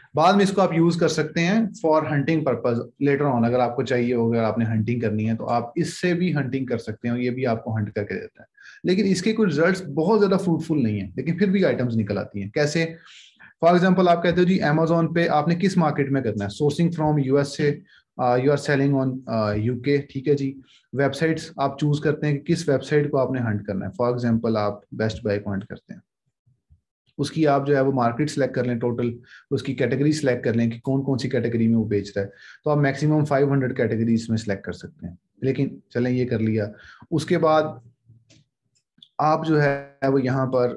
बाद में इसको आप यूज कर सकते हैं for hunting purpose later on, अगर आपको चाहिए हो, अगर आपने हंटिंग करनी है तो आप इससे भी हंटिंग कर सकते हैं और ये भी आपको हंट करके देता है। लेकिन इसके कुछ रिजल्ट्स बहुत ज्यादा फ्रूटफुल नहीं है, लेकिन फिर भी आइटम्स निकल आती हैं। कैसे? फॉर एग्जाम्पल आप कहते हो जी अमेजोन पे आपने किस मार्केट में करना है, सोर्सिंग फ्रॉम यूएस से, you are selling on UK, ठीक है जी। वेबसाइट्स आप चूज करते हैं कि किस वेबसाइट को आपने हंट करना है। फॉर एग्जाम्पल आप बेस्ट बाय को हंट करते हैं, उसकी आप जो है वो मार्केट सेलेक्ट कर लें, टोटल उसकी कैटेगरी सेलेक्ट कर लें कि कौन कौन सी कैटेगरी में वो बेच रहा है। तो आप मैक्सिमम 500 कैटेगरीज में सेलेक्ट कर सकते हैं। लेकिन चलें ये कर लिया, उसके बाद आप जो है वो यहाँ पर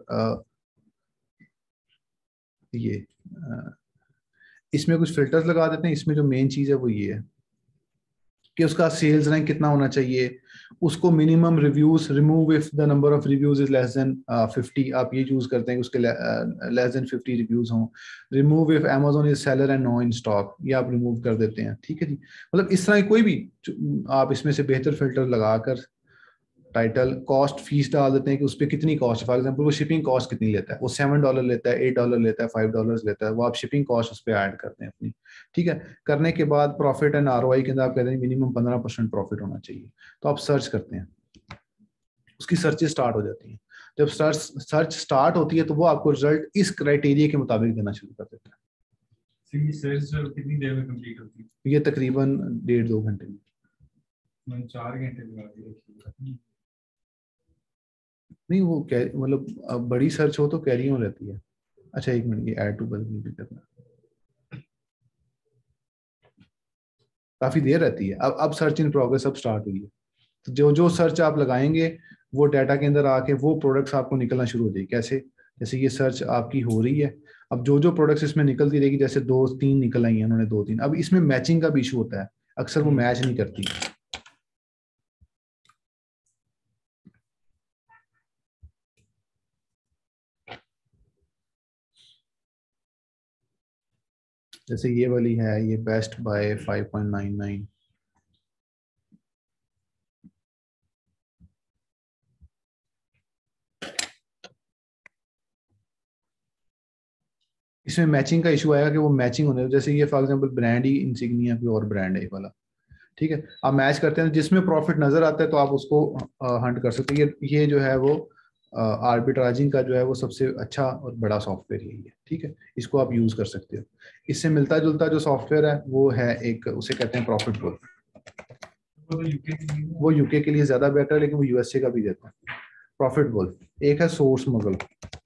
ये इसमें कुछ फिल्टर्स लगा देते हैं। इसमें जो मेन चीज़ है वो ये है कि उसका सेल्स रैंक कितना होना चाहिए, उसको minimum reviews remove if the number of reviews is less than 50। आप ये चूज करते हैं कि उसके लेस देन 50 रिव्यूज हों। Remove if Amazon is seller and no in stock, ये आप रिमूव कर देते हैं, ठीक है जी। मतलब इस तरह की कोई भी आप इसमें से बेहतर फिल्टर लगाकर टाइटल कॉस्ट फीस डाल देते हैं कि उस पर कितनी कॉस्ट है। फॉर एग्जाम्पल वो शिपिंग कॉस्ट कितनी लेता है, वो $7 लेता है, $8 लेता है, $5 लेता है, वो आप शिपिंग कॉस्ट उस पर ऐड करते हैं अपनी, ठीक है। करने के बाद प्रॉफिट एंड ROI के अंदर आप कहते हैं मिनिमम 15% प्रॉफिट होना चाहिए। तो आप सर्च करते हैं, उसकी सर्चेज स्टार्ट हो जाती हैं। जब सर्च स्टार्ट होती है तो वो आपको रिजल्ट इस क्राइटेरिया के मुताबिक देना शुरू कर देता है। सर्च कितनी देर में कंप्लीट होती है? ये तकरीबन 1.5-2 घंटे में। 4 घंटे लगा दिए। नहीं वो मतलब बड़ी सर्च हो तो कैरी ऑन रहती है। अच्छा एक मिनट, ये ऐड टू बल्क भी करना, काफी देर रहती है। अब सर्च इन प्रोग्रेस अब स्टार्ट हुई है। तो जो जो सर्च आप लगाएंगे वो डाटा के अंदर आके वो प्रोडक्ट्स आपको निकलना शुरू हो जाएगी। कैसे? जैसे ये सर्च आपकी हो रही है, अब जो जो प्रोडक्ट्स इसमें निकलती रहेगी, जैसे 2-3 निकल आई हैं, उन्होंने 2-3, अब इसमें मैचिंग का भी इशू होता है, अक्सर वो मैच नहीं करती। जैसे ये वाली है, ये बेस्ट बाय 5.99, इसमें मैचिंग का इशू आएगा कि वो मैचिंग होने, जैसे ये फॉर एग्जांपल ब्रांड ही इंसिग्निया कोई और ब्रांड है ये वाला, ठीक है। आप मैच करते हैं, जिसमें प्रॉफिट नजर आता है तो आप उसको हंट कर सकते हैं। ये जो है वो आर्बिट्राजिंग का जो है वो सबसे अच्छा और बड़ा सॉफ्टवेयर यही है, ठीक है। इसको आप यूज कर सकते हो। इससे मिलता जुलता जो सॉफ्टवेयर है वो है एक, उसे कहते हैं प्रॉफिट बुल। वो यूके के लिए ज्यादा बेटर है, लेकिन वो यूएसए का भी देता है। प्रॉफिट बुल एक है, सोर्स मगल।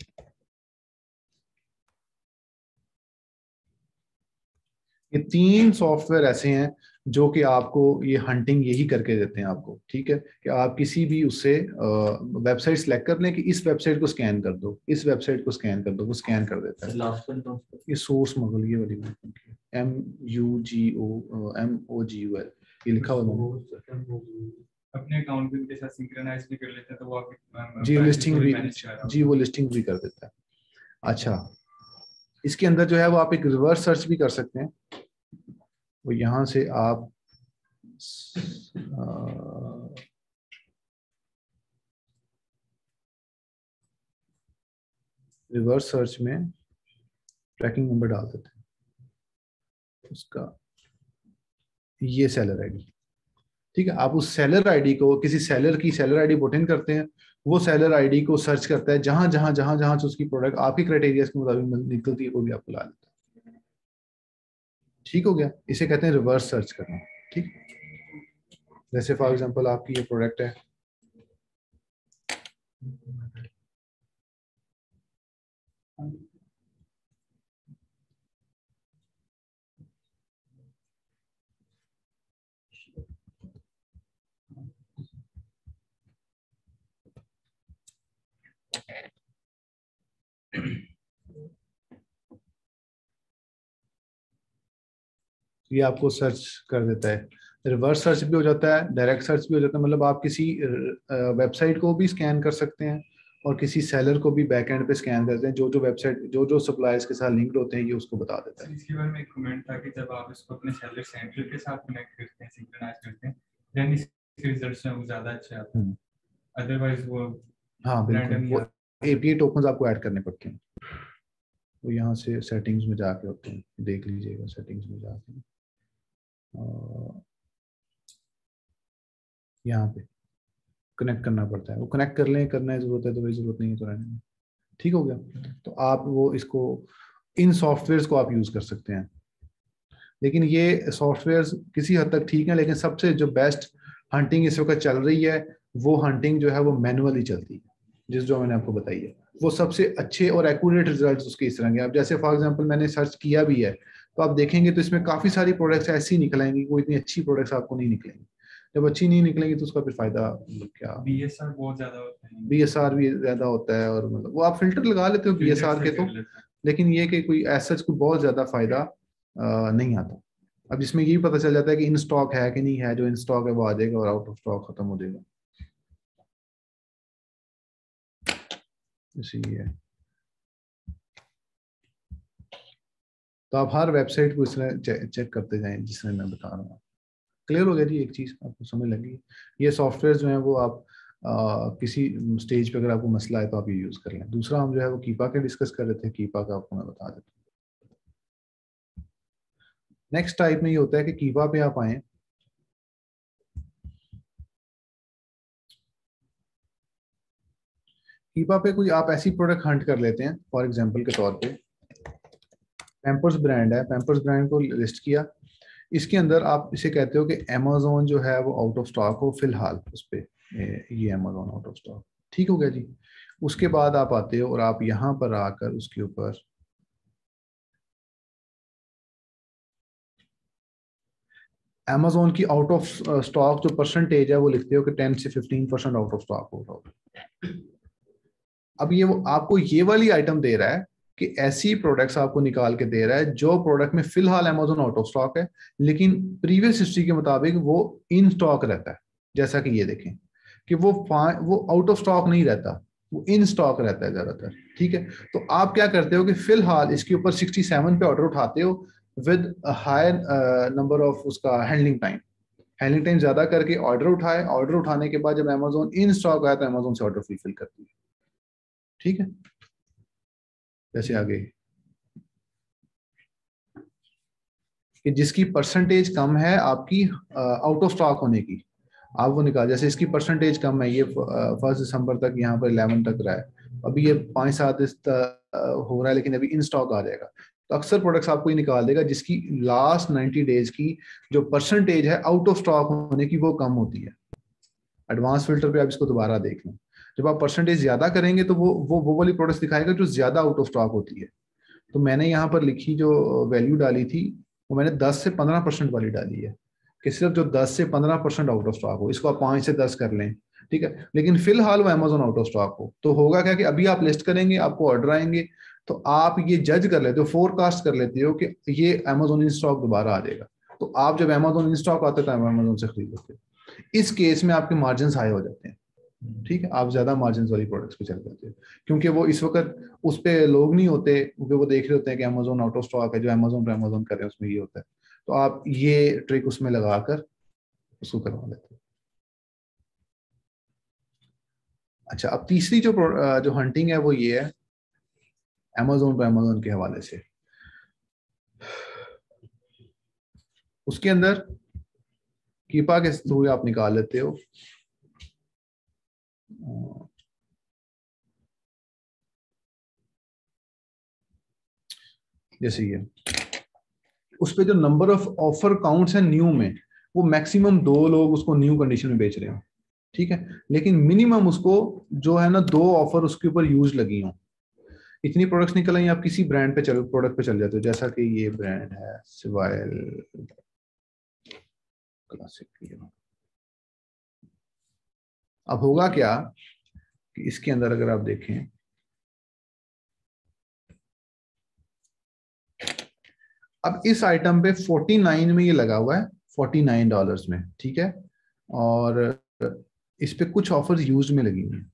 ये 3 सॉफ्टवेयर ऐसे हैं जो कि आपको ये हंटिंग यही करके देते हैं आपको, ठीक है। कि आप किसी भी उससे वेबसाइट सेलेक्ट कर लें कि इस वेबसाइट को स्कैन कर दो, इस वेबसाइट को स्कैन कर दो, वो स्कैन कर देता है। ये सोर्स मगल, ये वाली MUGO MOGUL, ये लिखा हुआ है। अपने अकाउंट के साथ सिंक्रोनाइज भी कर लेते हैं तो वो जी लिस्टिंग भी, जी वो लिस्टिंग भी कर देता है। अच्छा, इसके अंदर जो है वो आप एक रिवर्स सर्च भी कर सकते हैं। वो यहाँ से आप रिवर्स सर्च में ट्रैकिंग नंबर डाल देते हैं उसका, ये सेलर आईडी, ठीक है। आप उस सेलर आईडी को, किसी सेलर की सेलर आईडी पुट इन करते हैं, वो सेलर आईडी को सर्च करता है, जहां जहां जहां जहां से उसकी प्रोडक्ट आपके क्राइटेरिया के मुताबिक निकलती है वो भी आपको ला देता है। ठीक हो गया, इसे कहते हैं रिवर्स सर्च करना, ठीक। जैसे फॉर एग्जांपल आपकी ये प्रोडक्ट है, ये आपको सर्च कर देता है। रिवर्स सर्च भी हो जाता है, डायरेक्ट सर्च भी हो जाता है। मतलब आप किसी वेबसाइट को भी स्कैन कर सकते हैं और किसी सेलर को भी बैक एंड पे स्कैन करते हैं। जो जो वेबसाइट, जो जो सप्लायर्स के साथ लिंक्ड होते हैं, ये उसको बता देता है। इसके बारे में एक कमेंट था कि जब आप इसको अपने सेलर सेंटर के साथ कनेक्ट करते हैं, सिंक्रोनाइज करते हैं, देन इसके रिजल्ट्स हैं वो ज़्यादा अच्छे आते हैं। अदरवाइज वो हाँ बिल्कुल, वो API टोकन्स आपको ऐड करने पड़ते हैं। वो यहाँ से सेटिंग्स में जाके होते हैं, देख लीजिएगा सेटिंग्स में जाके, यहाँ पे कनेक्ट करना पड़ता है, वो कनेक्ट कर लें, करना है जरूरत है तो, वही जरूरत नहीं है तो रहने दें। ठीक हो गया। तो आप वो इसको इन सॉफ्टवेयर्स को आप यूज कर सकते हैं, लेकिन ये सॉफ्टवेयर्स किसी हद तक ठीक है, लेकिन सबसे जो बेस्ट हंटिंग इस वक्त चल रही है वो हंटिंग जो है वो मैनुअली चलती है, जो मैंने आपको बताई है, वो सबसे अच्छे और एक्यूरेट रिजल्ट्स उसके इस तरह के। आप जैसे फॉर एग्जांपल मैंने सर्च किया भी है, तो आप देखेंगे तो इसमें काफी सारी प्रोडक्ट्स ऐसी निकलेंगी, कोई इतनी अच्छी प्रोडक्ट्स आपको नहीं निकलेंगी। जब अच्छी नहीं निकलेंगी तो उसका फिर फायदा क्या। बीएसआर बहुत ज्यादा होता है, बीएसआर भी ज्यादा होता है, और मतलब वो आप फिल्टर लगा लेते हो बीएसआर के तो, लेकिन ये कि कोई ऐसा कोई बहुत ज्यादा फायदा नहीं आता। अब इसमें यही पता चल जाता है कि इन स्टॉक है कि नहीं है, जो इन स्टॉक है वो आ जाएगा और आउट ऑफ स्टॉक खत्म हो जाएगा। इसीलिए तो आप हर वेबसाइट को इसमें चेक करते जाएं जिसमें मैं बता रहा हूँ। क्लियर हो गया जी, एक चीज आपको समझ लगी। ये सॉफ्टवेयर जो है वो आप किसी स्टेज पे अगर आपको मसला है तो आप ये यूज कर लें। दूसरा हम जो है वो कीपा के डिस्कस कर रहे थे, कीपा का आपको मैं बता देता हूँ। नेक्स्ट टाइप में ये होता है कि कीपा पे आप आए, कीपा पे कोई आप ऐसी प्रोडक्ट हंट कर लेते हैं, फॉर एग्जांपल के तौर पे पैम्पर्स ब्रांड है, पैम्पर्स ब्रांड को लिस्ट किया, इसके अंदर आप इसे कहते हो कि अमेज़न जो है वो आउट ऑफ स्टॉक हो फिलहाल उस पे, ये अमेज़न आउट ऑफ स्टॉक। ठीक हो गया जी। उसके बाद आप आते हो और आप यहाँ पर आकर उसके ऊपर अमेज़न की आउट ऑफ स्टॉक जो परसेंटेज है वो लिखते हो कि 10 से 15% आउट ऑफ स्टॉक होगा। अब ये वो आपको ये वाली आइटम दे रहा है कि ऐसी प्रोडक्ट्स आपको निकाल के दे रहा है जो प्रोडक्ट में फिलहाल अमेज़न आउट ऑफ स्टॉक है, लेकिन प्रीवियस हिस्ट्री के मुताबिक वो इन स्टॉक रहता है। जैसा कि ये देखें कि वो आउट ऑफ स्टॉक नहीं रहता, वो इन स्टॉक रहता है ज्यादातर। ठीक है, तो आप क्या करते हो कि फिलहाल इसके ऊपर 67 पे ऑर्डर उठाते हो विद हाई नंबर ऑफ उसका हैंडलिंग टाइम, हैंडलिंग टाइम ज्यादा करके ऑर्डर उठाए, ऑर्डर उठाने के बाद जब अमेज़न इन स्टॉक आया तो अमेज़न से ऑर्डर फुलफिल करती है। ठीक है, जैसे आगे कि जिसकी परसेंटेज कम है आपकी आउट ऑफ स्टॉक होने की, आप वो निकाल, जैसे इसकी परसेंटेज कम है, ये 1 दिसंबर तक यहाँ पर 11 तक रहा है, अभी ये 5-7 हो रहा है, लेकिन अभी इन स्टॉक आ जाएगा। तो अक्सर प्रोडक्ट्स आपको ये निकाल देगा जिसकी लास्ट 90 डेज की जो परसेंटेज है आउट ऑफ स्टॉक होने की वो कम होती है। एडवांस फिल्टर पे आप इसको दोबारा देख लें, जब आप परसेंटेज ज्यादा करेंगे तो वो वाली प्रोडक्ट्स दिखाएगा जो ज्यादा आउट ऑफ स्टॉक होती है। तो मैंने यहाँ पर लिखी जो वैल्यू डाली थी वो मैंने 10 से 15% वाली डाली है, कि सिर्फ जो 10 से 15% आउट ऑफ स्टॉक हो, इसको आप 5 से 10 कर लें। ठीक है, लेकिन फिलहाल वो अमेज़न आउट ऑफ स्टॉक हो, तो होगा क्या कि अभी आप लिस्ट करेंगे, आपको ऑर्डर आएंगे, तो आप ये जज कर लेते हो, फोरकास्ट कर लेते हो कि ये अमेज़न इन स्टॉक दोबारा आ जाएगा। तो आप जब अमेज़न इन स्टॉक आते हैं तो अमेज़न से खरीद लेते हो। इस केस में आपके मार्जिन हाई हो जाते हैं। ठीक है, आप ज्यादा मार्जिन वाली प्रोडक्ट्स पे चल जाते हो, क्योंकि वो इस वक्त उस पे लोग नहीं होते, क्योंकि वो देख रहे होते हैं कि अमेज़न आउट ऑफ स्टॉक है, जो अमेज़न पे अमेज़न कर रहे हैं उसमें ये होता है। तो आप ये ट्रिक उसमें लगाकर उसको करवा लेते हो। अच्छा, अब तीसरी जो हंटिंग है वो ये है अमेज़न पे अमेज़न के हवाले से। उसके अंदर कीपा के थ्रू आप निकाल लेते हो, जैसे ये उस पे जो नंबर ऑफ ऑफर काउंट्स है न्यू में, वो मैक्सिमम 2 लोग उसको न्यू कंडीशन में बेच रहे हो। ठीक है, लेकिन मिनिमम उसको जो है ना 2 ऑफर उसके ऊपर यूज लगी हो, इतनी प्रोडक्ट्स निकल आई, आप किसी ब्रांड पे चलो, प्रोडक्ट पे चल जाते हो, जैसा कि ये ब्रांड है सिवाइल क्लासिक। अब होगा क्या कि इसके अंदर अगर आप देखें, अब इस आइटम पे 49 में ये लगा हुआ है, $49 में। ठीक है, और इस पे कुछ ऑफर्स यूज में लगी हुई हैं।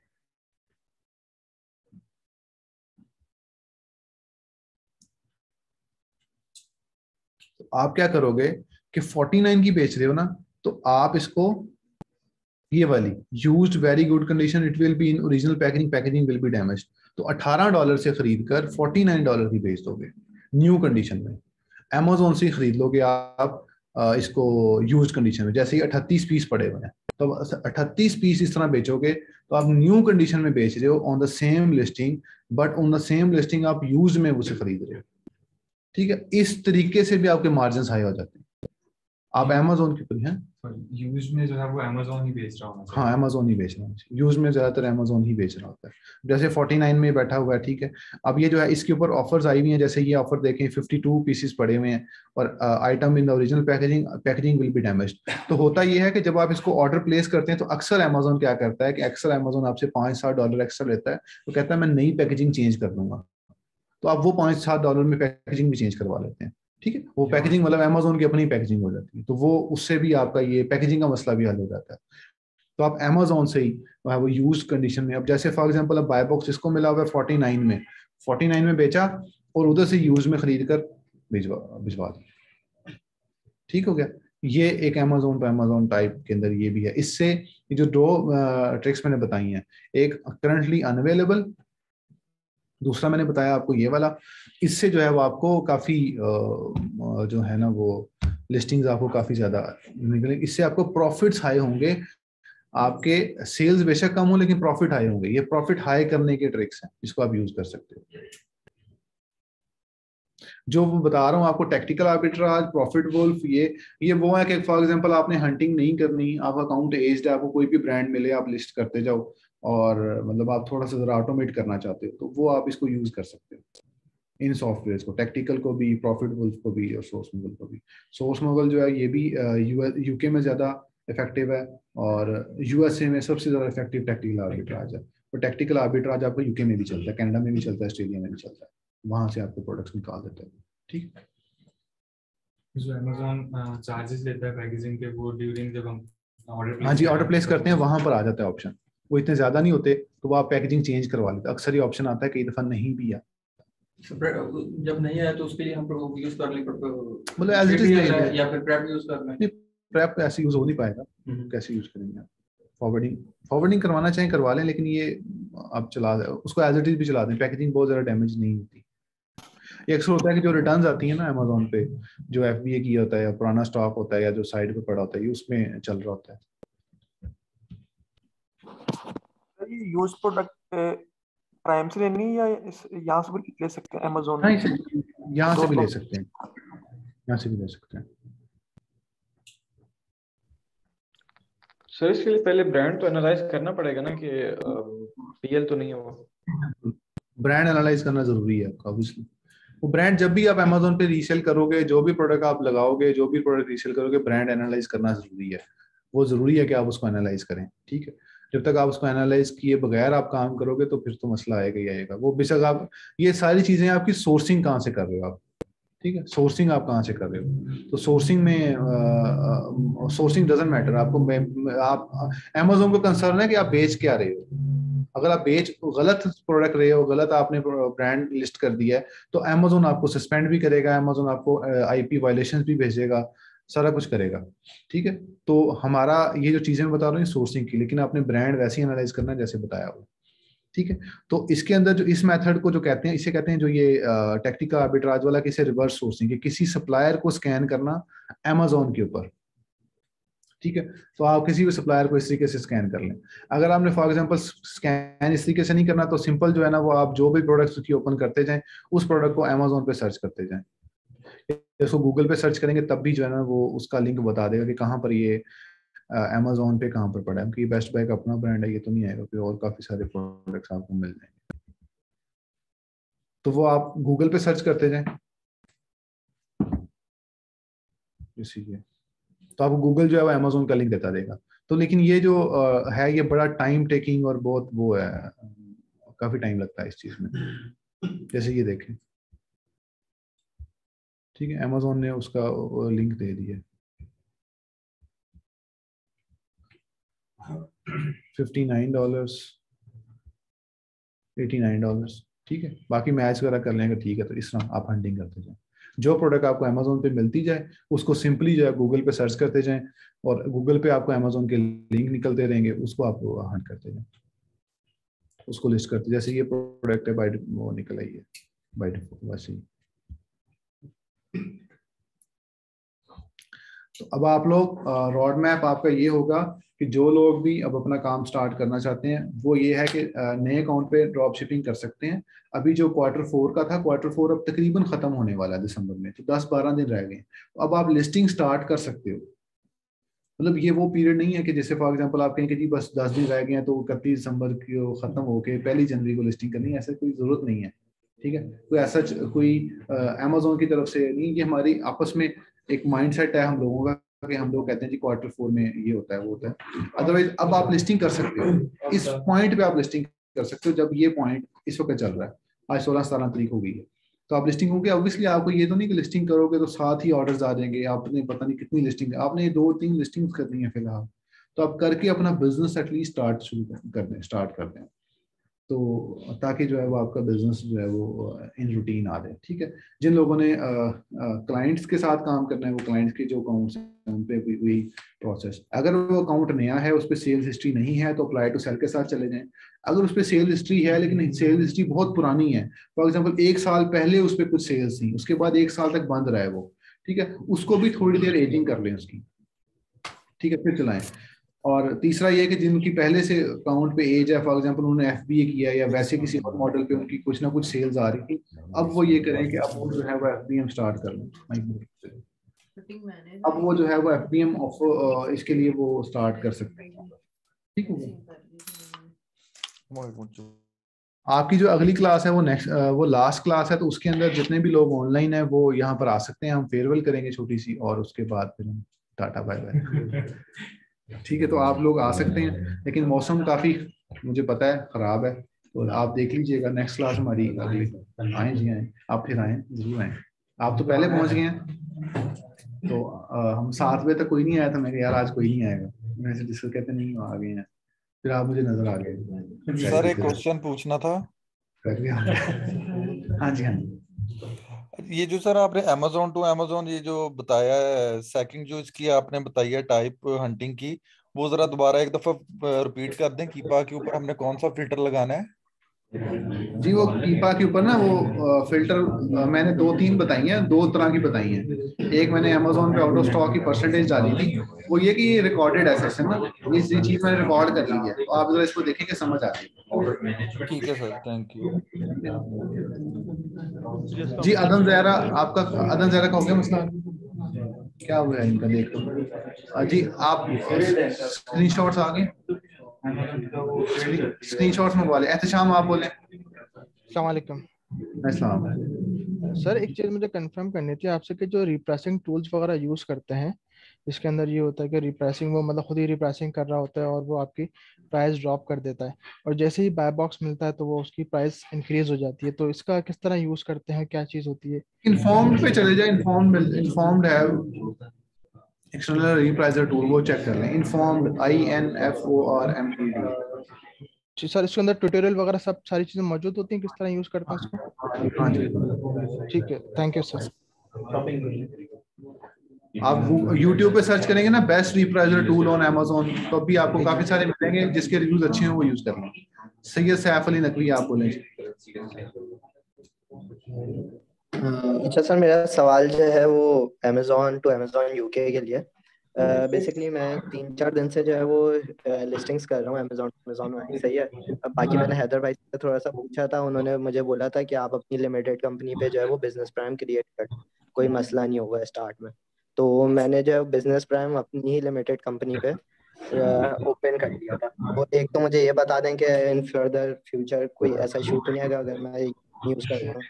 तो आप क्या करोगे कि 49 की बेच रहे हो ना, तो आप इसको ये वाली used very good condition, it will be in original packaging, packaging will be damaged, तो $18 से खरीद कर $49 की बेच दोगे न्यू कंडीशन में। अमेजोन से खरीद लोगे आप इसको यूज कंडीशन में, जैसे ही 38 पीस पड़े हुए हैं, तो 38 पीस इस तरह बेचोगे तो आप न्यू कंडीशन में बेच रहे हो on the same listing, but on the same listing आप यूज में उसे खरीद रहे हो। ठीक है, इस तरीके से भी आपके मार्जिन हाई हो जाते हैं। आप अमेजोन के ऊपर हैं, यूज में जो है वो अमेजोन ही बेच रहा होना चाहिए। हाँ अमेजोन ही बेच रहा है, यूज में ज्यादातर अमेजोन ही बेच रहा होता है। जैसे 49 में बैठा हुआ है, ठीक है। अब ये जो है इसके ऊपर ऑफर्स आई हुई हैं, जैसे ये ऑफर देखें 52 पीसेस पड़े हुए हैं और item in the original packaging will be damaged. तो होता ये है कि जब आप इसको ऑर्डर प्लेस करते हैं तो अक्सर अमेजोन क्या करता है कि अक्सर अमेजोन आपसे $5-7 एक्स्ट्रा लेता है, तो कहता है मैं नई पैकेजिंग चेंज कर दूंगा, तो आप वो $5-7 में पैकेजिंग भी चेंज करवा लेते हैं। ठीक है, वो पैकेजिंग मतलब अमेजोन की अपनी पैकेजिंग हो जाती है, तो वो उससे भी आपका ये पैकेजिंग का मसला भी हल हो जाता है। तो आप अमेजोन से ही वो यूज कंडीशन में, अब जैसे फॉर एग्जांपल अब बाय बॉक्स इसको मिला हुआ है 49 में बेचा और उधर से यूज में खरीद कर भिजवा दिया, ठीक हो गया। ये एक अमेजोन पे अमेजोन टाइप के अंदर ये भी है। इससे ये जो दो ट्रिक्स मैंने बताई हैं, एक करंटली अनअवेलेबल, दूसरा मैंने बताया आपको ये वाला, इससे जो है वो आपको काफी जो है ना वो लिस्टिंग्स आपको काफी ज्यादा निकलेंगे, इससे आपको प्रॉफिट्स हाई होंगे, आपके सेल्स बेशक कम हो लेकिन प्रॉफिट हाई होंगे। ये प्रॉफिट हाई करने के ट्रिक्स हैं, इसको आप यूज कर सकते हो। जो वो बता रहा हूँ आपको, टैक्टिकल आर्बिट्राज, प्रॉफिट वुल्फ, ये वो है कि फॉर एग्जांपल आपने हंटिंग नहीं करनी, आपका अकाउंट एज्ड है, आपको कोई भी ब्रांड मिले आप लिस्ट करते जाओ, और मतलब आप थोड़ा सा जरा ऑटोमेट करना चाहते हो, तो वो आप इसको यूज कर सकते हो इन सॉफ्टवेयर को, टैक्टिकल को भी, प्रॉफिट वुल्फ को भी और सोर्स मोगल को भी। सोर्स मोगल जो है ये भी यूके में ज्यादा इफेक्टिव है, और यूएसए में सबसे ज्यादा इफेक्टिव टैक्टिकल आर्बिट्राज है। तो टैक्टिकल आर्बिट्राज आपको यूके में भी चलता है, कनाडा में भी चलता है, ऑस्ट्रेलिया में भी चलता है, वहां से आपको प्रोडक्ट्स निकाल देते हैं। ठीक, जो अमेजोन चार्जेस लेता है पैकेजिंग के, वो ड्यूरिंग जब हम ऑर्डर हाँ जी ऑर्डर प्लेस करते हैं वहां पर आ जाता है ऑप्शन, वो इतने ज्यादा नहीं होते, तो वो आप पैकेजिंग चेंज करवा लेते हैं। अक्सर ये ऑप्शन आता है, कई दफा नहीं भी आता। जब नहीं आया तो उसके लिए हम यूज कर लें, मतलब एज इट इज या फिर प्रेप यूज करना है। प्रेप ऐसे यूज हो नहीं पाएगा, कैसे यूज करेंगे आप? फॉरवर्डिंग करवाना चाहें करवा लें, लेकिन ये आप चला उसको एज इट इज भी चला दें, पैकेजिंग बहुत ज्यादा डैमेज नहीं होती। ये अक्सर होता है कि जो रिटर्न्स आती है ना अमेजोन पे, जो एफबीए किया होता है या पुराना स्टॉक होता है या जो साइड पे पड़ा होता है, ये उसमें चल रहा होता है। ये यूज प्रोडक्ट प्राइम से लेनी है या यहाँ से भी ले सकते हैं अमेजोन? यहाँ से भी ले सकते हैं, यहाँ से भी ले सकते हैं। सर इसके लिए पहले ब्रांड तो एनालाइज करना पड़ेगा ना कि पीएल तो नहीं है वो। ब्रांड एनालाइज करना जरूरी है आपका, ऑब्वियसली। वो ब्रांड जब भी आप अमेजोन पे रीसेल करोगे, जो भी प्रोडक्ट आप लगाओगे, जो भी प्रोडक्ट रीसेल करोगे, ब्रांड एनालाइज करना जरूरी है। वो जरूरी है कि आप उसको एनालाइज करें, ठीक है। जब तक आप उसको एनालाइज किए बगैर आप काम करोगे तो फिर तो मसला आएगा ही आएगा। वो बेशक आप ये सारी चीजें आपकी सोर्सिंग कहाँ से कर रहे हो आप, ठीक है, सोर्सिंग आप कहाँ से कर रहे हो। तो सोर्सिंग में सोर्सिंग डजंट मैटर आपको, आप अमेजोन को कंसर्न है कि आप बेच क्या रहे हो। अगर आप गलत प्रोडक्ट रहे हो, गलत आपने ब्रांड लिस्ट कर दिया है, तो अमेजोन आपको सस्पेंड भी करेगा, अमेजोन आपको आईपी वायलेशन भी भेजेगा, सारा कुछ करेगा, ठीक है। तो हमारा ये जो चीजें मैं बता रहा हूँ सोर्सिंग की, लेकिन आपने ब्रांड वैसे ही एनालाइज करना जैसे बताया हुआ, ठीक है। तो इसके अंदर जो इस मेथड को जो कहते हैं, इसे कहते हैं जो ये टैक्टिकल आर्बिट्राज वाला, किसे रिवर्स सोर्सिंग है, किसी सप्लायर को स्कैन करना अमेजोन के ऊपर, ठीक है। तो आप किसी भी सप्लायर को इस तरीके से स्कैन कर लें। अगर आपने फॉर एग्जांपल स्कैन इस तरीके से नहीं करना, तो सिंपल जो है ना वो आप जो भी प्रोडक्ट्स उसकी ओपन करते जाएं, उस प्रोडक्ट को अमेजोन पे सर्च करते जाएं, इसको गूगल पे सर्च करेंगे तब भी जो है ना वो उसका लिंक बता देगा कि कहाँ पर ये अमेजोन पे कहाँ पर पड़ा है। कि बेस्ट बाय का अपना ब्रांड है ये तो नहीं आएगा, फिर और काफी सारे प्रोडक्ट्स आपको मिल जाएंगे। तो वो आप गूगल पे सर्च करते जाएं, इसीलिए तो आपको गूगल जो है वो अमेजोन का लिंक देता देगा। तो लेकिन ये जो है ये बड़ा टाइम टेकिंग और बहुत वो है, काफी टाइम लगता है इस चीज में। जैसे ये देखें, ठीक है, अमेजोन ने उसका लिंक दे दिया, $59, $89, ठीक है। बाकी मैच वगैरह कर लेंगे, ठीक है। तो इस तरह आप हंटिंग करते जाएं, जो प्रोडक्ट आपको अमेजोन पे मिलती जाए उसको सिंपली जो है गूगल पे सर्च करते जाएं, और गूगल पे आपको अमेजोन के लिंक निकलते रहेंगे, उसको आप हंट करते जाएं। उसको लिस्ट करते हैं। जैसे ये प्रोडक्ट है, बाय वो निकल आई है बाय डिफॉल्ट वैसे ही। तो अब आप लोग रोड मैप आपका ये होगा कि जो लोग भी अब अपना काम स्टार्ट करना चाहते हैं वो ये है कि नए अकाउंट पे ड्रॉप शिपिंग कर सकते हैं। अभी जो Q4 का था, Q4 अब तकरीबन खत्म होने वाला है दिसंबर में, तो 10-12 दिन रह गए। अब आप लिस्टिंग स्टार्ट कर सकते हो। मतलब ये वो पीरियड नहीं है कि जैसे फॉर एग्जांपल आप कहें कि जी बस 10 दिन रह गए हैं तो 31 दिसंबर को खत्म होके 1 जनवरी को लिस्टिंग करनी है, ऐसा कोई जरूरत नहीं है। ठीक है, कोई ऐसा कोई अमेजोन की तरफ से नहीं, ये हमारी आपस में एक माइंडसेट है हम लोगों का कि हम लोग कहते हैं जी Q4 में ये होता है वो होता है। अदरवाइज अब आप लिस्टिंग कर सकते हो, इस पॉइंट पे आप लिस्टिंग कर सकते हो जब ये पॉइंट इस वक्त चल रहा है। आज 16-17 तारीख हो गई है, तो आप लिस्टिंग होगी। ऑब्वियसली आपको ये तो नहीं कि लिस्टिंग करोगे तो साथ ही ऑर्डर्स आ जाएंगे, आपने पता नहीं कितनी लिस्टिंग, आपने 2-3 लिस्टिंग करनी है फिलहाल, तो आप करके अपना बिजनेस एटलीस्ट स्टार्ट कर दें तो ताकि जो है वो आपका बिजनेस जो है वो इन रूटीन आ जाए। ठीक है, जिन लोगों ने क्लाइंट्स के साथ काम करना है वो क्लाइंट्स के जो अकाउंट्स हैं उन पे वही प्रोसेस। अगर वो अकाउंट नया है, उस पर सेल्स हिस्ट्री नहीं है तो अप्लाई टू सेल के साथ चले जाएं। अगर उस पर सेल हिस्ट्री है लेकिन सेल हिस्ट्री बहुत पुरानी है, फॉर एग्जाम्पल 1 साल पहले उस पर कुछ सेल्स थी, उसके बाद 1 साल तक बंद रहा है वो, ठीक है, उसको भी थोड़ी देर एजिंग कर लें उसकी, ठीक है, फिर चलाएं। और तीसरा ये कि जिनकी पहले से अकाउंट पे एज है, फॉर एग्जांपल उन्होंने FBA किया या वैसे किसी और मॉडल पे उनकी कुछ ना कुछ सेल्स आ रही थी, अब वो ये करें कि अब वो जो है वो FBM स्टार्ट कर लें। अब वो जो है वो FBM ऑफर इसके लिए वो स्टार्ट कर सकते हैं। ठीक है, आपकी जो अगली क्लास है वो वो लास्ट क्लास है, तो उसके अंदर जितने भी लोग ऑनलाइन है वो यहाँ पर आ सकते हैं। हम फेयरवेल करेंगे छोटी सी और उसके बाद फिर हम टाटा बाय बाय। ठीक है, तो आप लोग आ सकते हैं, लेकिन मौसम काफी मुझे पता है खराब है, तो आप देख लीजिएगा। नेक्स्ट क्लास हमारी अगली, आए जी आए, आप फिर आए, जरूर आए। आप तो पहले पहुंच गए हैं, तो हम 7 बजे तक कोई नहीं आया था, मैं कहा यार आज कोई नहीं आएगा, मैं से डिस्कस कहते नहीं आ गए हैं, फिर आप मुझे नजर आ गए। सर एक क्वेश्चन पूछना था। हाँ जी, हाँ जी। ये जो सर आपने अमेजोन टू अमेजोन ये जो बताया है सेकंड जो इसकी आपने बताई है टाइप हंटिंग की, वो जरा दोबारा एक दफा रिपीट कर दें। कीपा के ऊपर हमने कौन सा फिल्टर लगाना है? जी वो कीपा के ऊपर ना वो फिल्टर मैंने 2-3 बताई हैं, 2 तरह की बताई हैं। एक मैंने अमेजोन पे आउट ऑफ स्टॉक की परसेंटेज डाली थी, वो ये कि ये रिकॉर्डेड है सेशन ना, ये चीज मैंने रिकॉर्ड कर ली है, तो आप जरा इसको देखेंगे समझ आ जाएगी। ठीक है सर, थैंक यू। जी अदन ज़हरा, आपका अदन ज़हरा का हो गया मसला, क्या हुआ है इनका देख लो जी। आप स्क्रीनशॉट्स आ गए, स्क्रीनशॉट्स मंगवा ले। एहतशाम आप बोले। अस्सलाम वालेकुम अस्सलाम। सर, एक चीज़ मुझे कंफर्म करनी थी आपसे कि जो रिप्रेसिंग टूल्स वगैरह यूज़ करते हैं, इसके अंदर ये होता है कि रिप्रेसिंग वो मतलब खुद ही रिप्रेसिंग कर रहा होता है और वो आपकी प्राइस ड्रॉप कर देता है, और जैसे ही बाय बॉक्स मिलता है तो वो उसकी प्राइस इंक्रीज हो जाती है। तो इसका किस तरह यूज़ करते हैं, क्या चीज़ होती है? इन्फॉर्म्ड पे चले जाए, इन्फॉर्म्ड है एक्सटर्नल रिप्राइजर टूल, वो चेक कर लें। Informed INFORMED। जी सर, इसके अंदर ट्यूटोरियल वगैरह सब सारी चीज़ें मौजूद होती हैं, किस तरह यूज़ करते हैं उसको? हाँ जी, ठीक है, थैंक यू सर। आप YouTube पे सर्च करेंगे ना best repricer tool on Amazon, तो अभी आपको काफी सारे मिलेंगे, जिसके रिव्यूज अच्छे हैं वो यूज कर लें। सैयद सैफ अली नकवी आप बोलें। अच्छा सर, मेरा सवाल जो है वो अमेजोन टू अमेजोन यूके के लिए। बेसिकली मैं 3-4 दिन से जो है वो लिस्टिंग्स कर रहा हूँ अमेजोन में, सही है। अब बाकी मैंने हैदर भाई से थोड़ा सा पूछा था, उन्होंने मुझे बोला था कि आप अपनी लिमिटेड कंपनी पे जो है वो बिजनेस प्राइम क्रिएट कर, कोई मसला नहीं होगा स्टार्ट में। तो मैंने जो है बिजनेस प्राइम अपनी ही लिमिटेड कंपनी पे ओपन कर दिया था। तो एक तो मुझे ये बता दें कि इन फर्दर फ्यूचर कोई ऐसा इशू तो नहीं आएगा अगर मैं यूज कर रहा